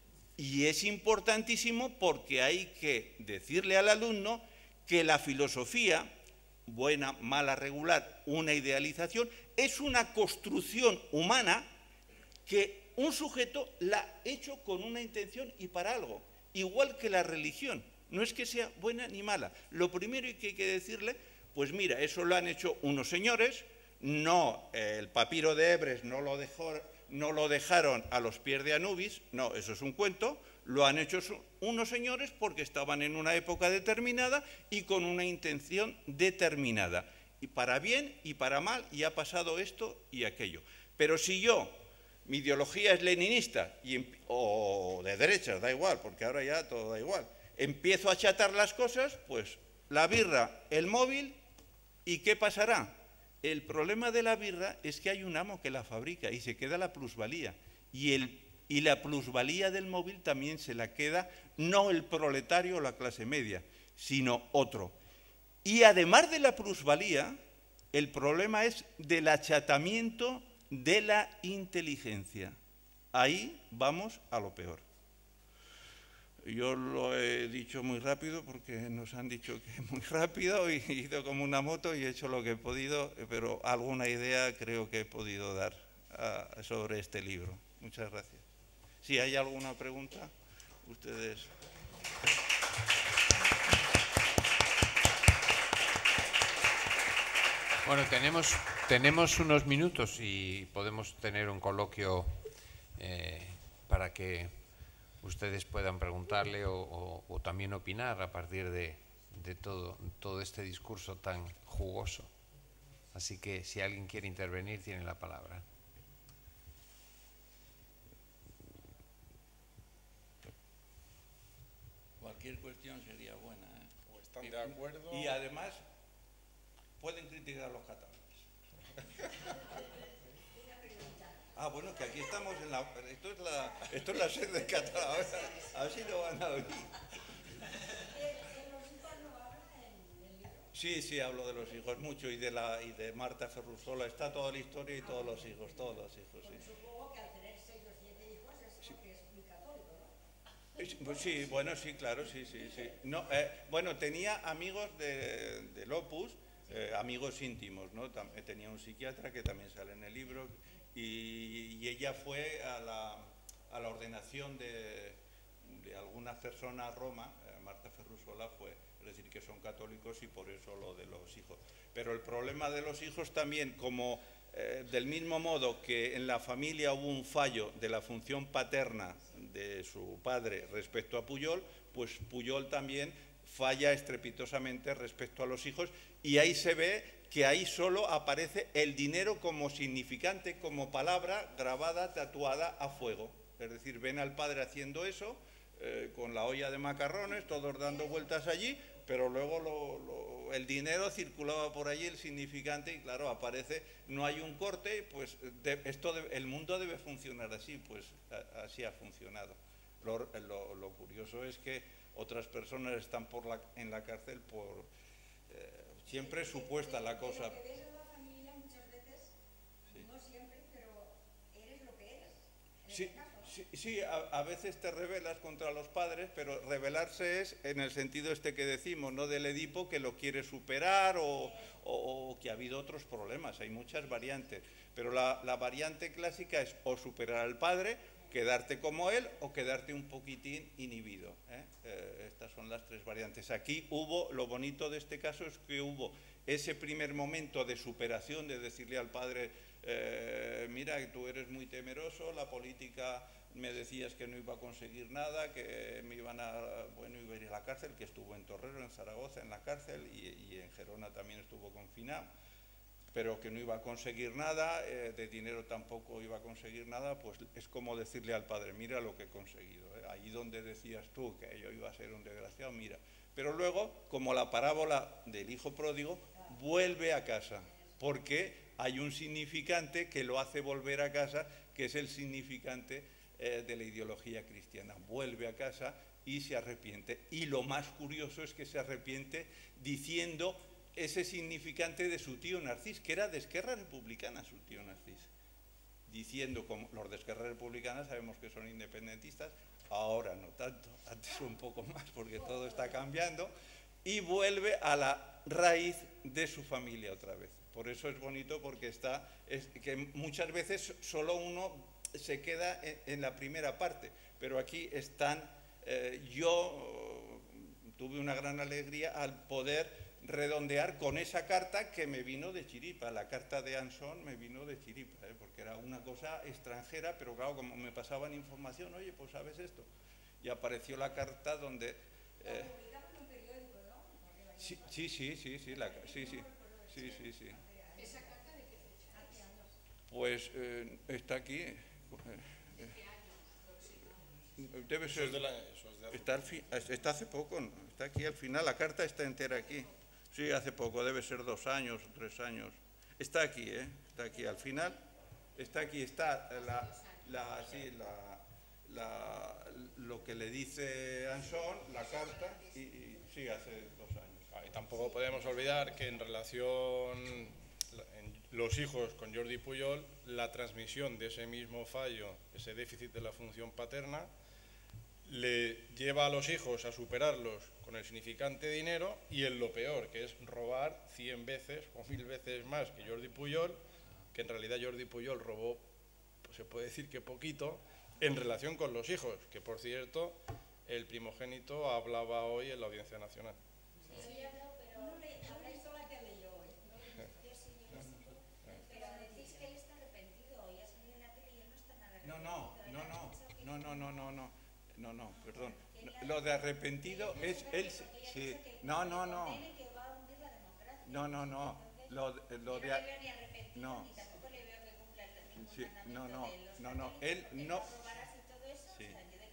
[SPEAKER 3] Y es importantísimo porque hay que decirle al alumno que la filosofía, buena, mala, regular, una idealización, es una construcción humana que un sujeto la ha hecho con una intención y para algo, igual que la religión. No es que sea buena ni mala. Lo primero que hay que decirle, pues mira, eso lo han hecho unos señores, no, eh, el papiro de Ebres no lo, dejó, no lo dejaron a los pies de Anubis, no, eso es un cuento. Lo han hecho unos señores porque estaban en una época determinada y con una intención determinada, y para bien y para mal, y ha pasado esto y aquello. Pero si yo, mi ideología es leninista y, o de derechas, da igual, porque ahora ya todo da igual, empiezo a achatar las cosas, pues la birra, el móvil, ¿y qué pasará? El problema de la birra es que hay un amo que la fabrica y se queda la plusvalía, y el Y la plusvalía del móvil también se la queda no el proletario o la clase media, sino otro. Y además de la plusvalía, el problema es del achatamiento de la inteligencia. Ahí vamos a lo peor. Yo lo he dicho muy rápido porque nos han dicho que es muy rápido, y he ido como una moto y he hecho lo que he podido, pero alguna idea creo que he podido dar a, sobre este libro. Muchas gracias. Si hay alguna pregunta, ustedes...
[SPEAKER 1] Bueno, tenemos Tenemos unos minutos y podemos tener un coloquio eh, para que ustedes puedan preguntarle o, o, o también opinar a partir de, de todo, todo este discurso tan jugoso. Así que si alguien quiere intervenir, tiene la palabra.
[SPEAKER 3] Cualquier cuestión sería buena, ¿eh?
[SPEAKER 2] ¿O están de acuerdo?
[SPEAKER 3] Y además pueden criticar a los catalanes. Ah, bueno, que aquí estamos en la... Esto es la, esto es la sede de Catalá. Así lo van a oír. Sí, sí, hablo de los hijos mucho y de la y de Marta Ferrusola. Está toda la historia y todos los hijos, todos los hijos, sí.
[SPEAKER 4] Supongo que al tener seis o siete hijos es porque es muy católico, ¿no?
[SPEAKER 3] Pues sí, bueno, sí, claro, sí, sí, sí. No, eh, bueno, tenía amigos de, del Opus, eh, amigos íntimos, ¿no? Tam- tenía un psiquiatra que también sale en el libro y, y ella fue a la, a la ordenación de, de algunas personas a Roma, eh, Marta Ferrusola fue, es decir, que son católicos y por eso lo de los hijos. Pero el problema de los hijos también, como eh, del mismo modo que en la familia hubo un fallo de la función paterna de su padre respecto a Pujol, pues Pujol también falla estrepitosamente respecto a los hijos y ahí se ve que ahí solo aparece el dinero como significante, como palabra grabada, tatuada a fuego. Es decir, ven al padre haciendo eso, eh, con la olla de macarrones, todos dando vueltas allí, pero luego lo, lo, el dinero circulaba por allí, el significante, y claro, aparece, no hay un corte, pues de, esto de, el mundo debe funcionar así, pues a, así ha funcionado. Lo, lo, lo curioso es que otras personas están por la, en la cárcel por... Eh, siempre es supuesta la cosa.
[SPEAKER 4] Lo que ves en la familia muchas veces, no siempre, pero eres lo que eres.
[SPEAKER 3] Sí, sí, sí a, a veces te rebelas contra los padres, pero rebelarse es en el sentido este que decimos, no del Edipo que lo quiere superar o, o, o que ha habido otros problemas, hay muchas variantes, pero la, la variante clásica es o superar al padre, quedarte como él o quedarte un poquitín inhibido, ¿eh? Eh, estas son las tres variantes. Aquí hubo, lo bonito de este caso es que hubo ese primer momento de superación, de decirle al padre, eh, mira, tú eres muy temeroso, la política me decías que no iba a conseguir nada, que me iban a, bueno, iba a ir a la cárcel, que estuvo en Torrero, en Zaragoza, en la cárcel, y, y en Gerona también estuvo confinado, pero que no iba a conseguir nada, eh, de dinero tampoco iba a conseguir nada, pues es como decirle al padre, mira lo que he conseguido, ¿eh? Ahí donde decías tú que yo iba a ser un desgraciado, mira. Pero luego, como la parábola del hijo pródigo, vuelve a casa, porque hay un significante que lo hace volver a casa, que es el significante eh, de la ideología cristiana. Vuelve a casa y se arrepiente. Y lo más curioso es que se arrepiente diciendo ese significante de su tío Narcís, que era de Esquerra Republicana su tío Narcís, diciendo, como los de Esquerra Republicana sabemos que son independentistas, ahora no tanto, antes un poco más porque todo está cambiando, y vuelve a la raíz de su familia otra vez. Por eso es bonito, porque está, es que muchas veces solo uno se queda en, en la primera parte, pero aquí están, eh, yo tuve una gran alegría al poder redondear con esa carta que me vino de Chiripa. La carta de Ansón me vino de Chiripa, ¿eh? Porque era una cosa extranjera, pero claro, como me pasaban información, oye, pues sabes esto. Y apareció la carta donde... Eh,
[SPEAKER 4] publicaban en un periódico, ¿no?
[SPEAKER 3] sí, sí, sí, sí, sí, la, sí, sí, sí, sí, sí.
[SPEAKER 4] ¿Esa carta de qué fecha? Hace años.
[SPEAKER 3] Pues eh, está aquí. Eh, eh, debe ser...
[SPEAKER 2] Eso es de la, eso es de hace
[SPEAKER 3] Está, al fi, está hace poco, ¿no? Está aquí al final, la carta está entera aquí. Sí, hace poco, debe ser dos años o tres años. Está aquí, ¿eh? Está aquí al final. Está aquí, está la, la, sí, la, la, lo que le dice Ansón, la carta, y, y sí, hace dos años.
[SPEAKER 2] Ah, y tampoco podemos olvidar que en relación en los hijos con Jordi Pujol, la transmisión de ese mismo fallo, ese déficit de la función paterna, le lleva a los hijos a superarlos con el significante dinero y en lo peor, que es robar cien veces o mil veces más que Jordi Pujol, que en realidad Jordi Pujol robó, pues se puede decir que poquito, en relación con los hijos, que por cierto, el primogénito hablaba hoy en la Audiencia Nacional.
[SPEAKER 4] Sí, sí, pero no le, habrá visto la tele yo hoy. No le he visto.
[SPEAKER 3] lo de arrepentido es él. Sí. No, no, no. No, no, no. Lo, lo de. No. Sí, no, no, no, no. Él no. Sí.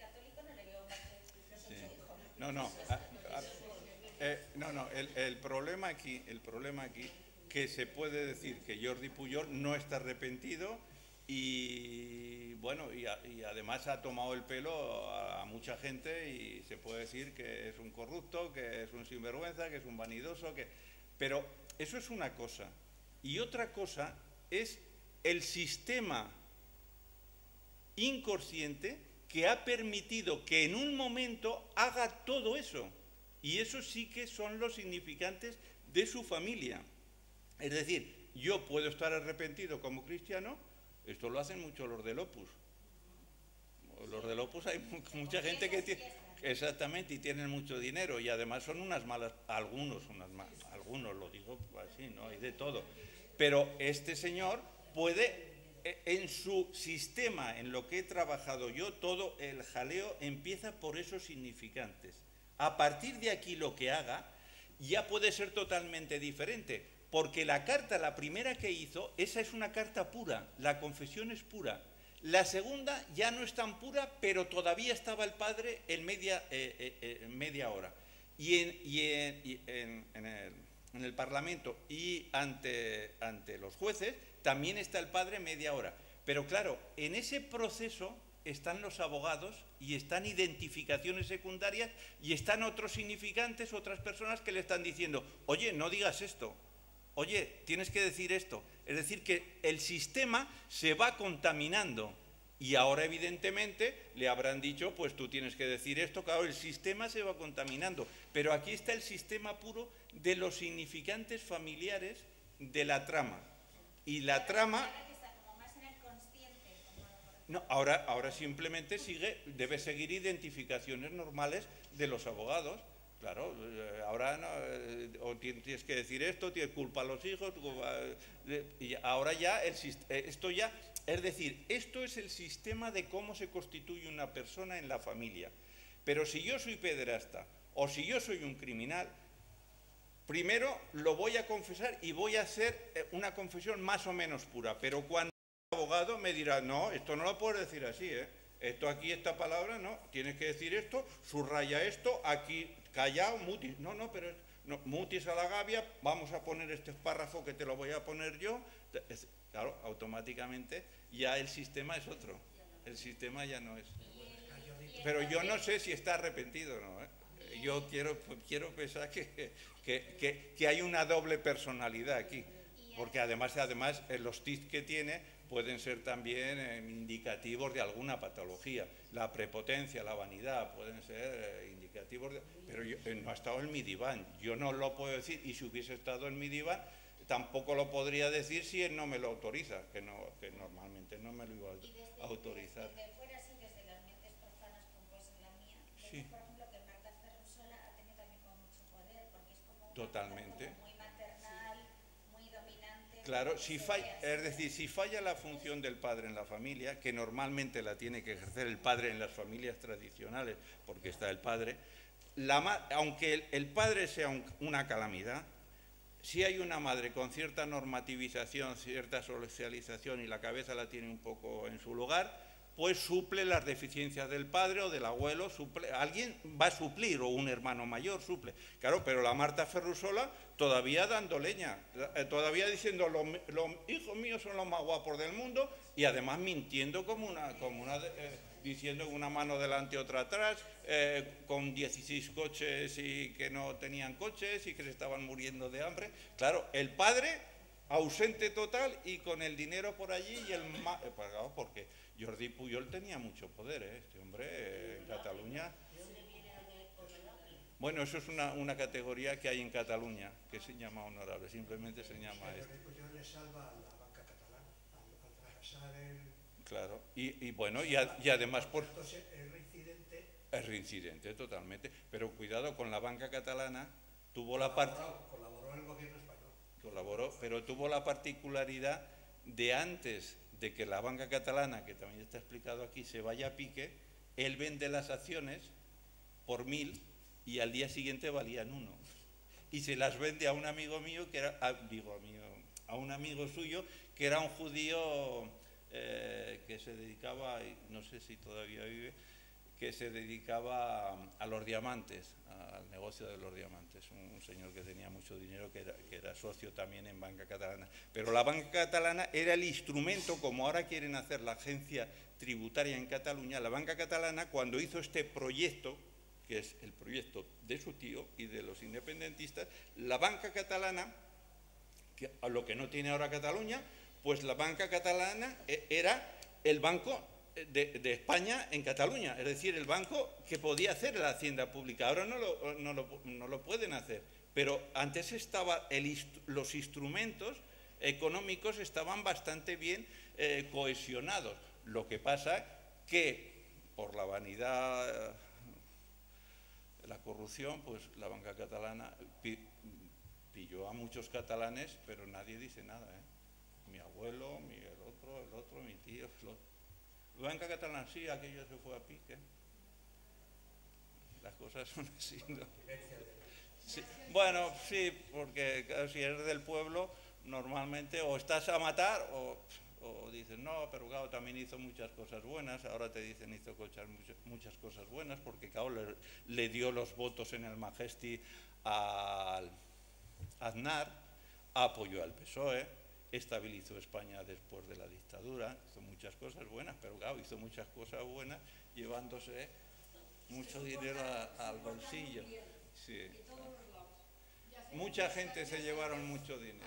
[SPEAKER 3] Sí. No, no. A, a, eh, no, no. El, el problema aquí, el problema aquí, que se puede decir que Jordi Pujol no está arrepentido. Y bueno, y, a, y además ha tomado el pelo a, a mucha gente y se puede decir que es un corrupto, que es un sinvergüenza, que es un vanidoso, que... pero eso es una cosa. Y otra cosa es el sistema inconsciente que ha permitido que en un momento haga todo eso. Y eso sí que son los significantes de su familia. Es decir, yo puedo estar arrepentido como cristiano. Esto lo hacen mucho los del Opus. Los del Opus hay mucha gente que tiene... Exactamente, y tienen mucho dinero. Y además son unas malas... Algunos, unas malas, algunos, lo digo así, ¿no? Hay de todo. Pero este señor puede... En su sistema, en lo que he trabajado yo, todo el jaleo empieza por esos significantes. A partir de aquí lo que haga ya puede ser totalmente diferente. Porque la carta, la primera que hizo, esa es una carta pura, la confesión es pura. La segunda ya no es tan pura, pero todavía estaba el padre en media, eh, eh, eh, media hora. Y, en, y, en, y en, en, el, en el Parlamento y ante, ante los jueces también está el padre media hora. Pero claro, en ese proceso están los abogados y están identificaciones secundarias y están otros significantes, otras personas que le están diciendo, oye, no digas esto. Oye, tienes que decir esto. Es decir, que el sistema se va contaminando y ahora evidentemente le habrán dicho, pues tú tienes que decir esto. Claro, el sistema se va contaminando. Pero aquí está el sistema puro de los significantes familiares de la trama. Y la trama... No, ahora, ahora simplemente sigue, debe seguir identificaciones normales de los abogados. Claro, ahora no, o tienes que decir esto, tienes culpa a los hijos, y ahora ya, el, esto ya, es decir, esto es el sistema de cómo se constituye una persona en la familia. Pero si yo soy pederasta o si yo soy un criminal, primero lo voy a confesar y voy a hacer una confesión más o menos pura, pero cuando el abogado me dirá, no, esto no lo puedes decir así, ¿eh? Esto aquí, esta palabra, no, tienes que decir esto, subraya esto, aquí... Callao, mutis, no, no, pero no, mutis a la gavia, vamos a poner este párrafo que te lo voy a poner yo. Es, claro, automáticamente ya el sistema es otro, el sistema ya no es. Pero yo no sé si está arrepentido o no, ¿eh? Yo quiero, quiero pensar que, que, que, que hay una doble personalidad aquí, porque además, además los tics que tiene pueden ser también eh, indicativos de alguna patología. La prepotencia, la vanidad, pueden ser eh, indicativos de... Pero yo, eh, no ha estado en mi diván, yo no lo puedo decir, y si hubiese estado en mi diván, tampoco lo podría decir si él no me lo autoriza, que, no, que normalmente no me lo iba a
[SPEAKER 4] desde,
[SPEAKER 3] autorizar.
[SPEAKER 4] Desde fuera, sí, desde las mentes profanas, como puede ser la mía,
[SPEAKER 3] sí.
[SPEAKER 4] Por ejemplo, que Marta Ferrusola ha tenido también como mucho poder, porque es como,
[SPEAKER 3] totalmente.
[SPEAKER 4] Como muy maternal, muy dominante.
[SPEAKER 3] Claro, si falla, es decir, si falla la función del padre en la familia, que normalmente la tiene que ejercer el padre en las familias tradicionales, porque está el padre, la ma aunque el, el padre sea un, una calamidad, si hay una madre con cierta normativización, cierta socialización y la cabeza la tiene un poco en su lugar, pues suple las deficiencias del padre o del abuelo, suple, alguien va a suplir, o un hermano mayor suple. Claro, pero la Marta Ferrusola todavía dando leña, todavía diciendo los, los hijos míos son los más guapos del mundo y además mintiendo como una, como una eh, diciendo una mano delante y otra atrás, eh, con dieciséis coches y que no tenían coches y que se estaban muriendo de hambre. Claro, el padre ausente total y con el dinero por allí y el ma eh, pagado porque Jordi Pujol tenía mucho poder, ¿eh? Este hombre eh, en Cataluña. Bueno, eso es una, una categoría que hay en Cataluña, que se llama honorable, simplemente se llama esto.
[SPEAKER 5] Jordi Pujol le salva a la banca catalana, al, al fracasar el...
[SPEAKER 3] Claro, y, y bueno, y, a, y además por...
[SPEAKER 5] Entonces, es reincidente.
[SPEAKER 3] Es reincidente, totalmente, pero cuidado con la banca catalana, tuvo la parte...
[SPEAKER 5] Colaboró en el gobierno español.
[SPEAKER 3] Colaboró, pero tuvo la particularidad de antes de que la banca catalana, que también está explicado aquí, se vaya a pique, él vende las acciones por mil y al día siguiente valían uno. Y se las vende a un amigo mío, que era, a, digo amigo, a un amigo suyo, que era un judío eh, que se dedicaba, no sé si todavía vive, que se dedicaba a, a los diamantes, al negocio de los diamantes, un, un señor que tenía mucho dinero, que era, que era socio también en Banca Catalana. Pero la Banca Catalana era el instrumento, como ahora quieren hacer la agencia tributaria en Cataluña. La Banca Catalana, cuando hizo este proyecto, que es el proyecto de su tío y de los independentistas, la Banca Catalana, que a lo que no tiene ahora Cataluña, pues la Banca Catalana era el banco de, de España en Cataluña, es decir, el banco que podía hacer la hacienda pública. Ahora no lo, no lo, no lo pueden hacer, pero antes estaba el, los instrumentos económicos estaban bastante bien eh, cohesionados. Lo que pasa que por la vanidad, la corrupción, pues la Banca Catalana pilló a muchos catalanes, pero nadie dice nada, ¿eh? Mi abuelo, mi, el otro, el otro, mi tío, el otro. La Banca Catalana, sí, aquello se fue a pique. Las cosas son así, ¿no? Sí, bueno, sí, porque claro, si eres del pueblo, normalmente o estás a matar o, o dices, no, pero claro, también hizo muchas cosas buenas. Ahora te dicen hizo muchas cosas buenas porque claro, le, le dio los votos en el Majesti al Aznar, apoyó al P S O E, estabilizó España después de la dictadura, hizo muchas cosas buenas, pero claro, hizo muchas cosas buenas llevándose mucho dinero a, al bolsillo. Sí. Mucha gente se llevaron mucho dinero.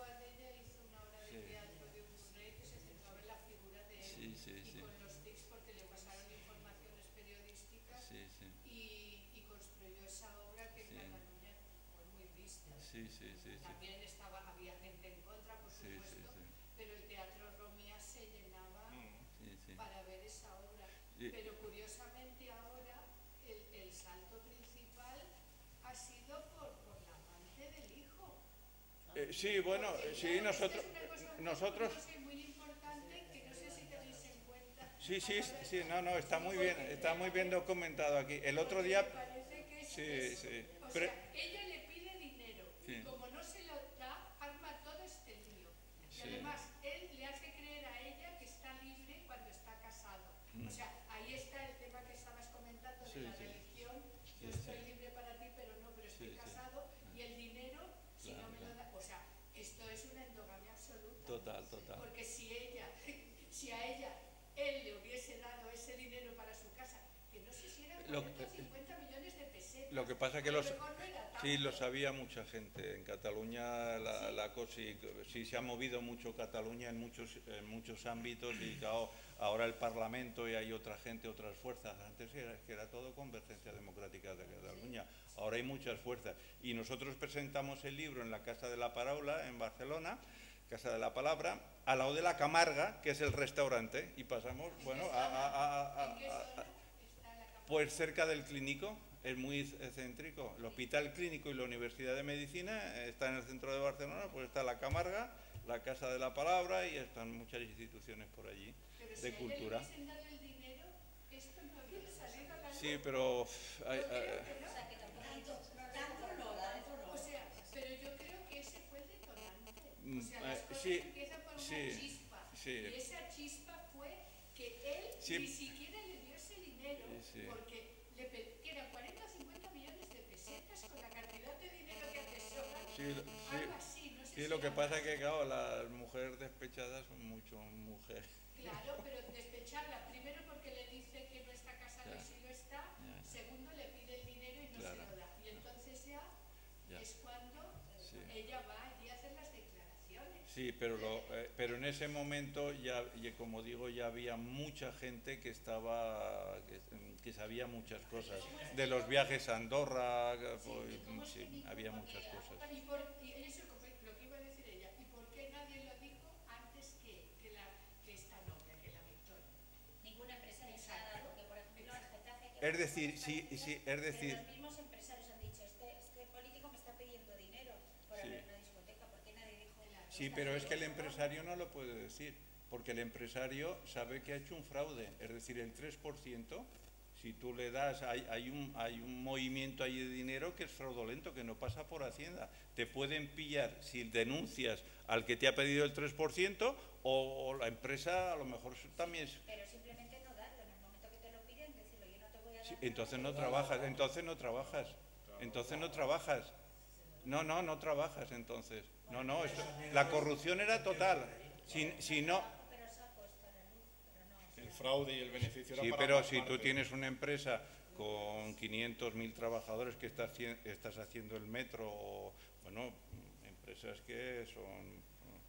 [SPEAKER 3] Sí, sí, sí.
[SPEAKER 6] Y con los T I Cs porque le pasaron informaciones periodísticas
[SPEAKER 3] sí, sí.
[SPEAKER 6] Y, y construyó esa obra que
[SPEAKER 3] sí.
[SPEAKER 6] en Cataluña fue muy vista.
[SPEAKER 3] Sí, sí, sí,
[SPEAKER 6] También sí. Estaba, había gente en contra, por
[SPEAKER 3] sí,
[SPEAKER 6] supuesto,
[SPEAKER 3] sí, sí.
[SPEAKER 6] pero el Teatro Romea se llenaba
[SPEAKER 3] sí, sí.
[SPEAKER 6] para ver esa obra. Sí. Pero curiosamente ahora el, el salto principal ha sido por, por la parte del hijo.
[SPEAKER 3] Eh, sí, bueno, porque sí, nosotros... nosotros Sí, sí, sí, no, no, está muy bien, está muy bien documentado aquí. El otro día... Sí, sí.
[SPEAKER 6] O sea, ella le pide dinero
[SPEAKER 3] sí.
[SPEAKER 6] Y como no se lo da, arma todo este lío. Y
[SPEAKER 3] sí.
[SPEAKER 6] además, él le hace creer a ella que está libre cuando está casado. Mm. O sea, ahí está el tema que estabas comentando de sí, la sí. religión. Yo sí, estoy sí. libre para ti, pero no, pero estoy sí, casado. Sí. Y el dinero, si claro, no me claro. lo da... O sea, esto es una endogamia absoluta.
[SPEAKER 3] Total, total.
[SPEAKER 6] Porque si ella, si a ella... él le hubiese dado ese dinero para su casa, que no sé si eran cuarenta o cincuenta millones de pesetas.
[SPEAKER 3] Lo que pasa que los,
[SPEAKER 6] no
[SPEAKER 3] sí, lo sabía mucha gente. En Cataluña la, ¿sí? la cosa sí, sí se ha movido mucho Cataluña en muchos, en muchos ámbitos y claro, ahora el Parlamento y hay otra gente, otras fuerzas. Antes era, que era todo Convergencia Democrática de Cataluña. Ahora hay muchas fuerzas. Y nosotros presentamos el libro en la Casa de la Paraula, en Barcelona, Casa de la Palabra, al lado de la Camarga, que es el restaurante, y pasamos, bueno, a, a, a, a, a, a pues cerca del Clínico, es muy céntrico. El Hospital Clínico y la Universidad de Medicina está en el centro de Barcelona, pues está la Camarga, la Casa de la Palabra y están muchas instituciones por allí
[SPEAKER 6] pero
[SPEAKER 3] de
[SPEAKER 6] si
[SPEAKER 3] cultura.
[SPEAKER 6] A ella le dado el dinero, esto no había salido a la luz.
[SPEAKER 3] Sí, pero... Hay, hay,
[SPEAKER 6] o sea, pero yo creo que ese fue el detonante. O sea,
[SPEAKER 3] eh,
[SPEAKER 6] las cosas
[SPEAKER 3] sí,
[SPEAKER 6] empiezan por una
[SPEAKER 3] sí,
[SPEAKER 6] chispa.
[SPEAKER 3] Sí.
[SPEAKER 6] Y esa chispa fue que él
[SPEAKER 3] sí.
[SPEAKER 6] ni siquiera le dio ese dinero,
[SPEAKER 3] sí.
[SPEAKER 6] porque le que eran cuarenta o cincuenta millones de pesetas con la cantidad de dinero que atesora.
[SPEAKER 3] Sí, sí,
[SPEAKER 6] algo así, no sé
[SPEAKER 3] sí
[SPEAKER 6] si
[SPEAKER 3] lo que pasa es que, claro, las mujeres despechadas son mucho mujeres.
[SPEAKER 6] Claro, pero despecharla, primero porque le dice que no está casada y si lo está, ya. Segundo le pide el dinero y no claro. se lo da. Y entonces ya, ya. es cuando sí. ella va allí a hacer las declaraciones.
[SPEAKER 3] Sí, pero, lo, eh, pero en ese momento, ya, y como digo, ya había mucha gente que estaba, que, que sabía muchas cosas. De los viajes a Andorra, sí, pues, sí, había muchas cosas.
[SPEAKER 6] Y, por, y eso lo que iba a decir ella, ¿y por qué nadie lo dijo antes que, que, la, que esta novia, que la Victoria?
[SPEAKER 4] Ninguna empresa les ha dado, porque por ejemplo al Getafe...
[SPEAKER 3] Es decir, sí, sí, es decir...
[SPEAKER 4] Los mismos empresarios han dicho, este, este político me está pidiendo dinero por
[SPEAKER 3] sí.
[SPEAKER 4] abrir una discoteca, ¿por qué nadie dijo nada?
[SPEAKER 3] Sí, pero es que el empresario no lo puede decir, porque el empresario sabe que ha hecho un fraude, es decir, el tres por ciento, Si tú le das, hay, hay, un, hay un movimiento ahí de dinero que es fraudulento, que no pasa por Hacienda. Te pueden pillar si denuncias al que te ha pedido el tres por ciento o, o la empresa a lo mejor también... Es...
[SPEAKER 4] Pero simplemente no darlo, en el momento que te lo piden, decirlo, yo no te voy a dar...
[SPEAKER 3] Sí, entonces no trabajas, entonces no trabajas, entonces no trabajas. No, no, no trabajas entonces. No, no, eso, la corrupción era total. Si, si no...
[SPEAKER 2] El fraude y el beneficio era
[SPEAKER 3] Sí,
[SPEAKER 2] para
[SPEAKER 3] pero
[SPEAKER 2] ambas
[SPEAKER 3] si tú
[SPEAKER 2] partes.
[SPEAKER 3] tienes una empresa con quinientos mil trabajadores que estás, estás haciendo el metro, o, bueno, empresas que son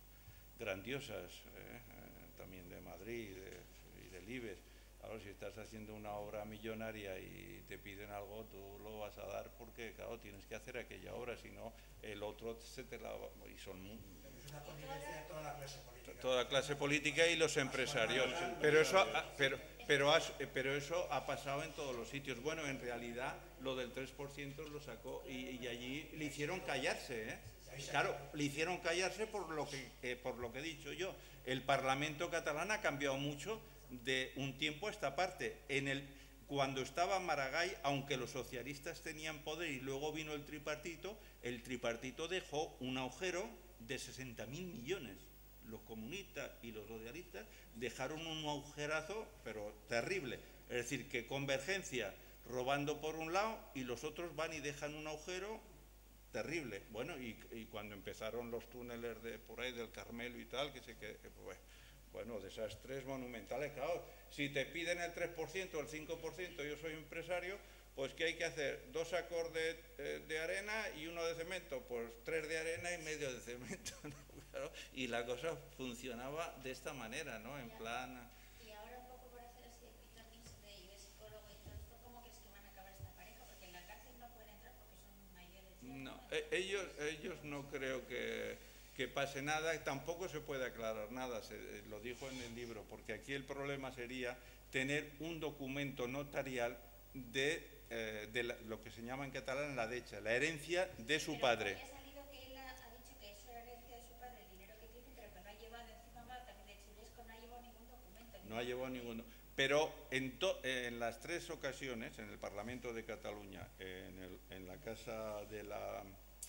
[SPEAKER 3] grandiosas, ¿eh? También de Madrid de, y del IBEX. Ahora, si estás haciendo una obra millonaria y te piden algo, tú lo vas a dar porque, claro, tienes que hacer aquella obra, si no, el otro se te la... Y son muy,
[SPEAKER 5] Es una connivencia de toda la clase política.
[SPEAKER 3] toda clase política y los empresarios. Pero eso, pero, pero, has, pero eso ha pasado en todos los sitios. Bueno, en realidad lo del tres por ciento lo sacó y, y allí le hicieron callarse, ¿eh? Claro, le hicieron callarse por lo que, eh, por lo que he dicho yo. El Parlamento catalán ha cambiado mucho de un tiempo a esta parte. En el, cuando estaba Maragall, aunque los socialistas tenían poder y luego vino el tripartito, el tripartito dejó un agujero de sesenta mil millones. Los comunistas y los socialistas dejaron un agujerazo, pero terrible. Es decir, que Convergencia robando por un lado y los otros van y dejan un agujero terrible. Bueno, y, y cuando empezaron los túneles de por ahí del Carmelo y tal, que se que pues, bueno, desastres monumentales. Claro, si te piden el tres por ciento o el cinco por ciento, yo soy empresario, pues ¿qué hay que hacer? Dos sacos de, eh, de arena y uno de cemento, pues tres de arena y medio de cemento, ¿no? Claro, y la cosa funcionaba de esta manera, ¿no? En plan...
[SPEAKER 4] Y ahora un poco por hacer así, Peter Lynch, de I B psicólogo y todo esto, ¿cómo crees que van a acabar esta pareja? Porque en la cárcel no pueden entrar porque son mayores.
[SPEAKER 3] No, eh, ellos, ellos no creo que, que pase nada, tampoco se puede aclarar nada, se, eh, lo dijo en el libro, porque aquí el problema sería tener un documento notarial de, eh, de la, lo que se llama en catalán la decha, la herencia de su
[SPEAKER 4] Pero
[SPEAKER 3] padre.
[SPEAKER 4] ha salido que él ha, ha dicho que eso era herencia de su padre, el dinero que tiene, pero que no ha llevado encima va, también de Chulesco, no ha llevado ningún documento.
[SPEAKER 3] No ha llevado ninguno. Pero en, to, en las tres ocasiones, en el Parlamento de Cataluña, en, el, en la Casa de la,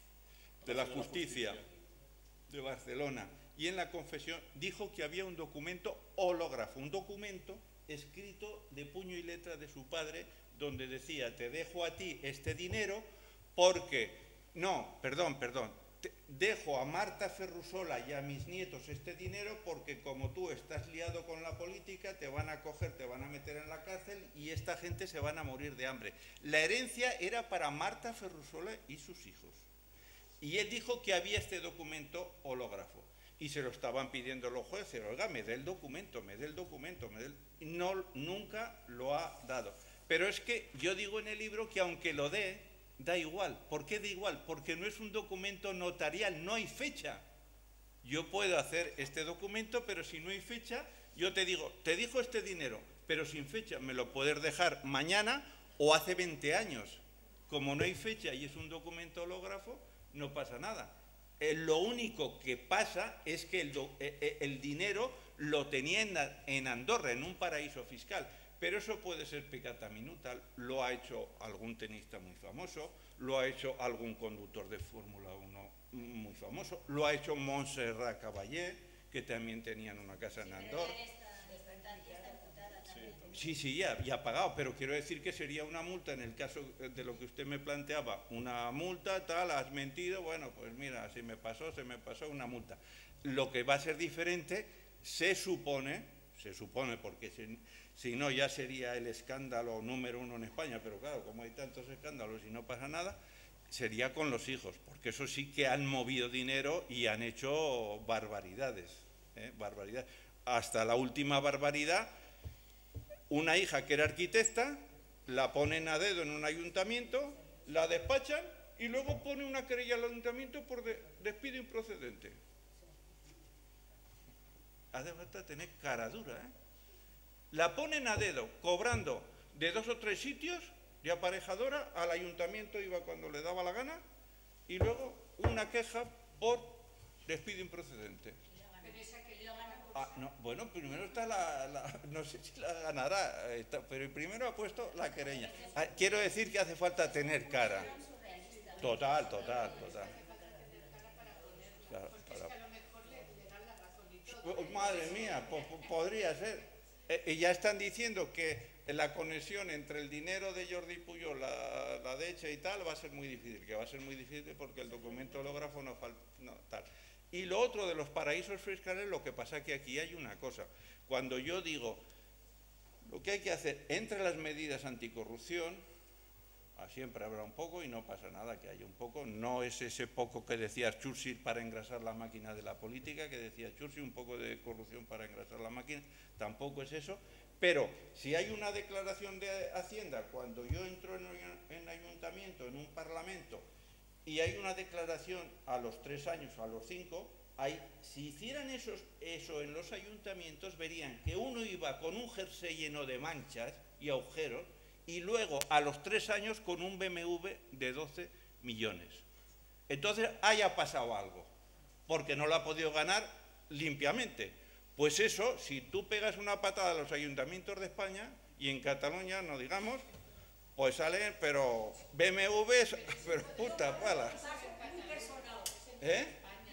[SPEAKER 3] de la Justicia de Barcelona y en la Confesión, dijo que había un documento hológrafo, un documento escrito de puño y letra de su padre, donde decía, te dejo a ti este dinero porque, no, perdón, perdón, te dejo a Marta Ferrusola y a mis nietos este dinero porque como tú estás liado con la política, te van a coger, te van a meter en la cárcel y esta gente se van a morir de hambre. La herencia era para Marta Ferrusola y sus hijos. Y él dijo que había este documento hológrafo. Y se lo estaban pidiendo los jueces, oiga, me dé el documento, me dé el documento, me dé el... No, nunca lo ha dado. Pero es que yo digo en el libro que aunque lo dé, da igual. ¿Por qué da igual? Porque no es un documento notarial, no hay fecha. Yo puedo hacer este documento, pero si no hay fecha, yo te digo, te dijo este dinero, pero sin fecha, me lo puedes dejar mañana o hace veinte años. Como no hay fecha y es un documento hológrafo, no pasa nada. Eh, lo único que pasa es que el, do, eh, el dinero lo tenía en, en Andorra, en un paraíso fiscal. Pero eso puede ser pecata minuta, lo ha hecho algún tenista muy famoso, lo ha hecho algún conductor de Fórmula uno muy famoso, lo ha hecho Montserrat Caballé, que también tenían una casa en Andorra. Sí, sí, ya, ya ha pagado, pero quiero decir que sería una multa, en el caso de lo que usted me planteaba, una multa, tal, has mentido, bueno, pues mira, si me pasó, se me pasó una multa. Lo que va a ser diferente, se supone, se supone, porque si, si no ya sería el escándalo número uno en España, pero claro, como hay tantos escándalos y no pasa nada, sería con los hijos, porque eso sí que han movido dinero y han hecho barbaridades, ¿eh? barbaridades. Hasta la última barbaridad, una hija que era arquitecta, la ponen a dedo en un ayuntamiento, la despachan y luego pone una querella al ayuntamiento por de, despido improcedente. Hace falta tener cara dura, ¿eh? La ponen a dedo, cobrando de dos o tres sitios de aparejadora, al ayuntamiento iba cuando le daba la gana, y luego una queja por despido improcedente.
[SPEAKER 6] Pero esa que lo gana
[SPEAKER 3] Ah, no, bueno, primero está la, la... No sé si la ganará, está, pero primero ha puesto la querella. Ah, quiero decir que hace falta tener cara. Total, total, total. Claro, para... Oh, madre mía, po podría ser. Eh, y ya están diciendo que la conexión entre el dinero de Jordi Pujol, la, la derecha y tal, va a ser muy difícil, que va a ser muy difícil porque el documento hológrafo no falta, no, tal. Y lo otro de los paraísos fiscales, lo que pasa es que aquí hay una cosa. Cuando yo digo, lo que hay que hacer entre las medidas anticorrupción, siempre habrá un poco y no pasa nada que haya un poco. No es ese poco que decía Churchill para engrasar la máquina de la política, que decía Churchill, un poco de corrupción para engrasar la máquina, tampoco es eso. Pero si hay una declaración de Hacienda, cuando yo entro en un ayuntamiento, en un parlamento, y hay una declaración a los tres años o a los cinco, hay, si hicieran esos, eso en los ayuntamientos, verían que uno iba con un jersey lleno de manchas y agujeros, y luego a los tres años con un B M W de doce millones. Entonces haya pasado algo, porque no lo ha podido ganar limpiamente. Pues eso, si tú pegas una patada a los ayuntamientos de España, y en Cataluña, no digamos, pues salen, pero B M Ws, pero puta pala. ¿Eh?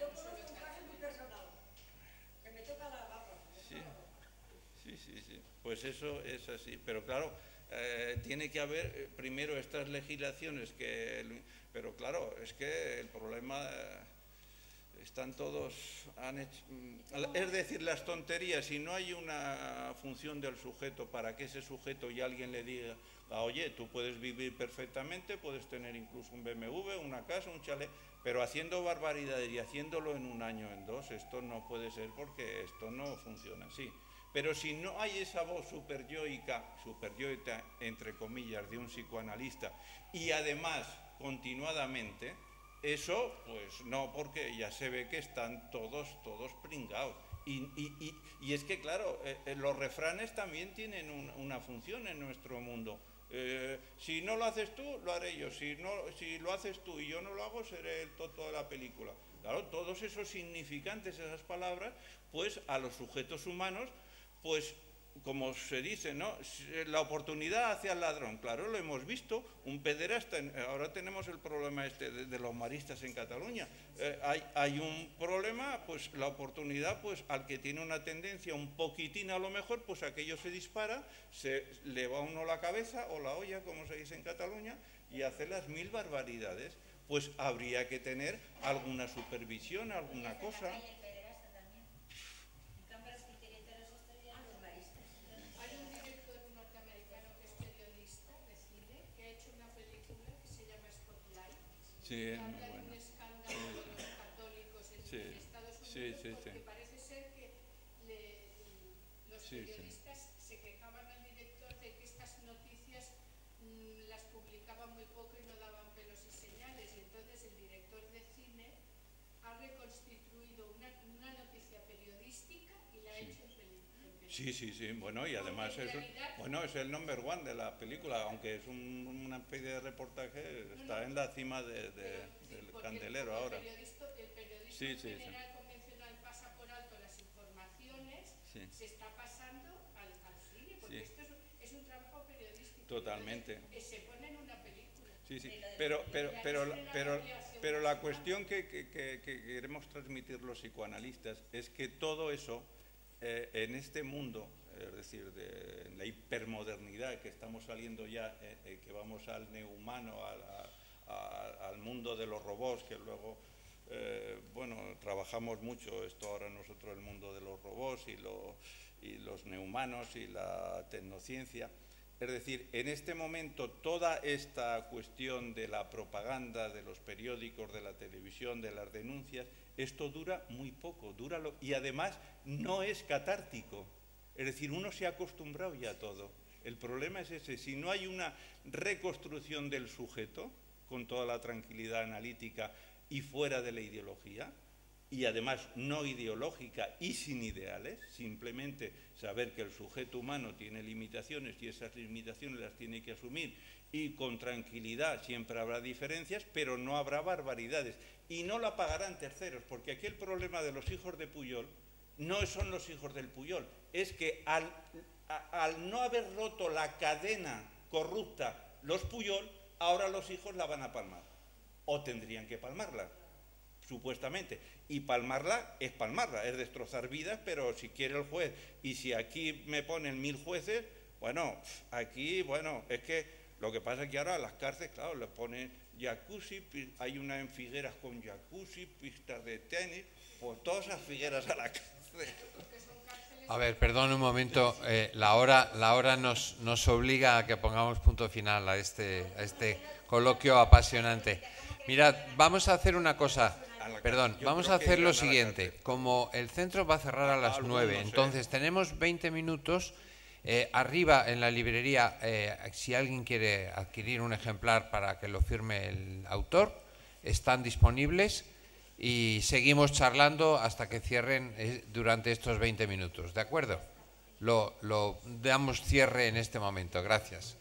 [SPEAKER 3] Sí, sí, sí, sí. Pues eso es así. Pero claro, eh, tiene que haber eh, primero estas legislaciones que... Pero claro, es que el problema... Eh, están todos, han hecho, es decir, las tonterías, si no hay una función del sujeto para que ese sujeto y alguien le diga, oye, tú puedes vivir perfectamente, puedes tener incluso un B M W, una casa, un chalet, pero haciendo barbaridades y haciéndolo en un año, en dos, esto no puede ser porque esto no funciona así. Pero si no hay esa voz superyoica, superyoica, entre comillas, de un psicoanalista, y además, continuadamente, eso, pues no, porque ya se ve que están todos, todos pringados. Y, y, y, y es que, claro, eh, los refranes también tienen un, una función en nuestro mundo. Eh, si no lo haces tú, lo haré yo. Si, no, si lo haces tú y yo no lo hago, seré el tonto de la película. Claro, todos esos significantes, esas palabras, pues a los sujetos humanos, pues... como se dice, ¿no? La oportunidad hacia el ladrón, claro, lo hemos visto, un pederasta, ahora tenemos el problema este de, de los maristas en Cataluña, eh, hay, hay un problema, pues la oportunidad, pues al que tiene una tendencia un poquitín a lo mejor, pues aquello se dispara, se le va a uno la cabeza o la olla, como se dice en Cataluña, y hace las mil barbaridades, pues habría que tener alguna supervisión, alguna cosa. Sí, es muy bueno.
[SPEAKER 6] Un escándalo de los católicos en,
[SPEAKER 3] sí,
[SPEAKER 6] en Estados Unidos,
[SPEAKER 3] sí, sí,
[SPEAKER 6] porque
[SPEAKER 3] sí.
[SPEAKER 6] parece ser que le, los
[SPEAKER 3] sí,
[SPEAKER 6] periodistas
[SPEAKER 3] sí.
[SPEAKER 6] se quejaban al director de que estas noticias mmm, las publicaban muy poco y no daban pelos y señales, y entonces el director de cine ha reconstituido una, una noticia periodística y la ha
[SPEAKER 3] sí.
[SPEAKER 6] hecho en película.
[SPEAKER 3] Sí, sí, sí, bueno, y además es, bueno, es el number one de la película, aunque es un, una especie de reportaje, está en la cima de, de, del candelero ahora.
[SPEAKER 6] El periodismo, el periodismo
[SPEAKER 3] sí, sí,
[SPEAKER 6] general
[SPEAKER 3] sí.
[SPEAKER 6] convencional pasa por alto las informaciones,
[SPEAKER 3] sí.
[SPEAKER 6] se está pasando al, al cine, porque
[SPEAKER 3] sí.
[SPEAKER 6] esto es, es un trabajo periodístico.
[SPEAKER 3] Totalmente.
[SPEAKER 6] Entonces, se pone en una película.
[SPEAKER 3] Sí, sí, pero, pero, pero, pero, pero la cuestión que, que, que, que queremos transmitir los psicoanalistas es que todo eso, eh, en este mundo, es decir, de en la hipermodernidad que estamos saliendo ya, eh, eh, que vamos al neo-humano, a, a, a, al mundo de los robots, que luego, eh, bueno, trabajamos mucho esto ahora nosotros, el mundo de los robots y, lo, y los neumanos y la tecnociencia. Es decir, en este momento toda esta cuestión de la propaganda, de los periódicos, de la televisión, de las denuncias, esto dura muy poco, dura lo, y además no es catártico. Es decir, uno se ha acostumbrado ya a todo. El problema es ese, si no hay una reconstrucción del sujeto, con toda la tranquilidad analítica y fuera de la ideología, y además no ideológica y sin ideales, simplemente saber que el sujeto humano tiene limitaciones y esas limitaciones las tiene que asumir y con tranquilidad siempre habrá diferencias, pero no habrá barbaridades y no la pagarán terceros, porque aquí el problema de los hijos de Pujol no son los hijos del Puyol, es que al, a, al no haber roto la cadena corrupta los Puyol, ahora los hijos la van a palmar, o tendrían que palmarla, supuestamente, y palmarla es palmarla, es destrozar vidas, pero si quiere el juez, y si aquí me ponen mil jueces, bueno, aquí, bueno, es que lo que pasa es que ahora a las cárceles, claro, le ponen jacuzzi, hay una en Figueras con jacuzzi, pistas de tenis, pues todas esas Figueras a la cárcel.
[SPEAKER 1] A ver, perdón un momento, eh, la hora, la hora nos, nos obliga a que pongamos punto final a este, a este coloquio apasionante. Mirad, vamos a hacer una cosa, perdón, vamos a hacer lo siguiente. Como el centro va a cerrar a las nueve, entonces tenemos veinte minutos. Eh, arriba en la librería, eh, si alguien quiere adquirir un ejemplar para que lo firme el autor, están disponibles y seguimos charlando hasta que cierren eh, durante estos veinte minutos, ¿de acuerdo? Lo, lo damos cierre en este momento. Gracias.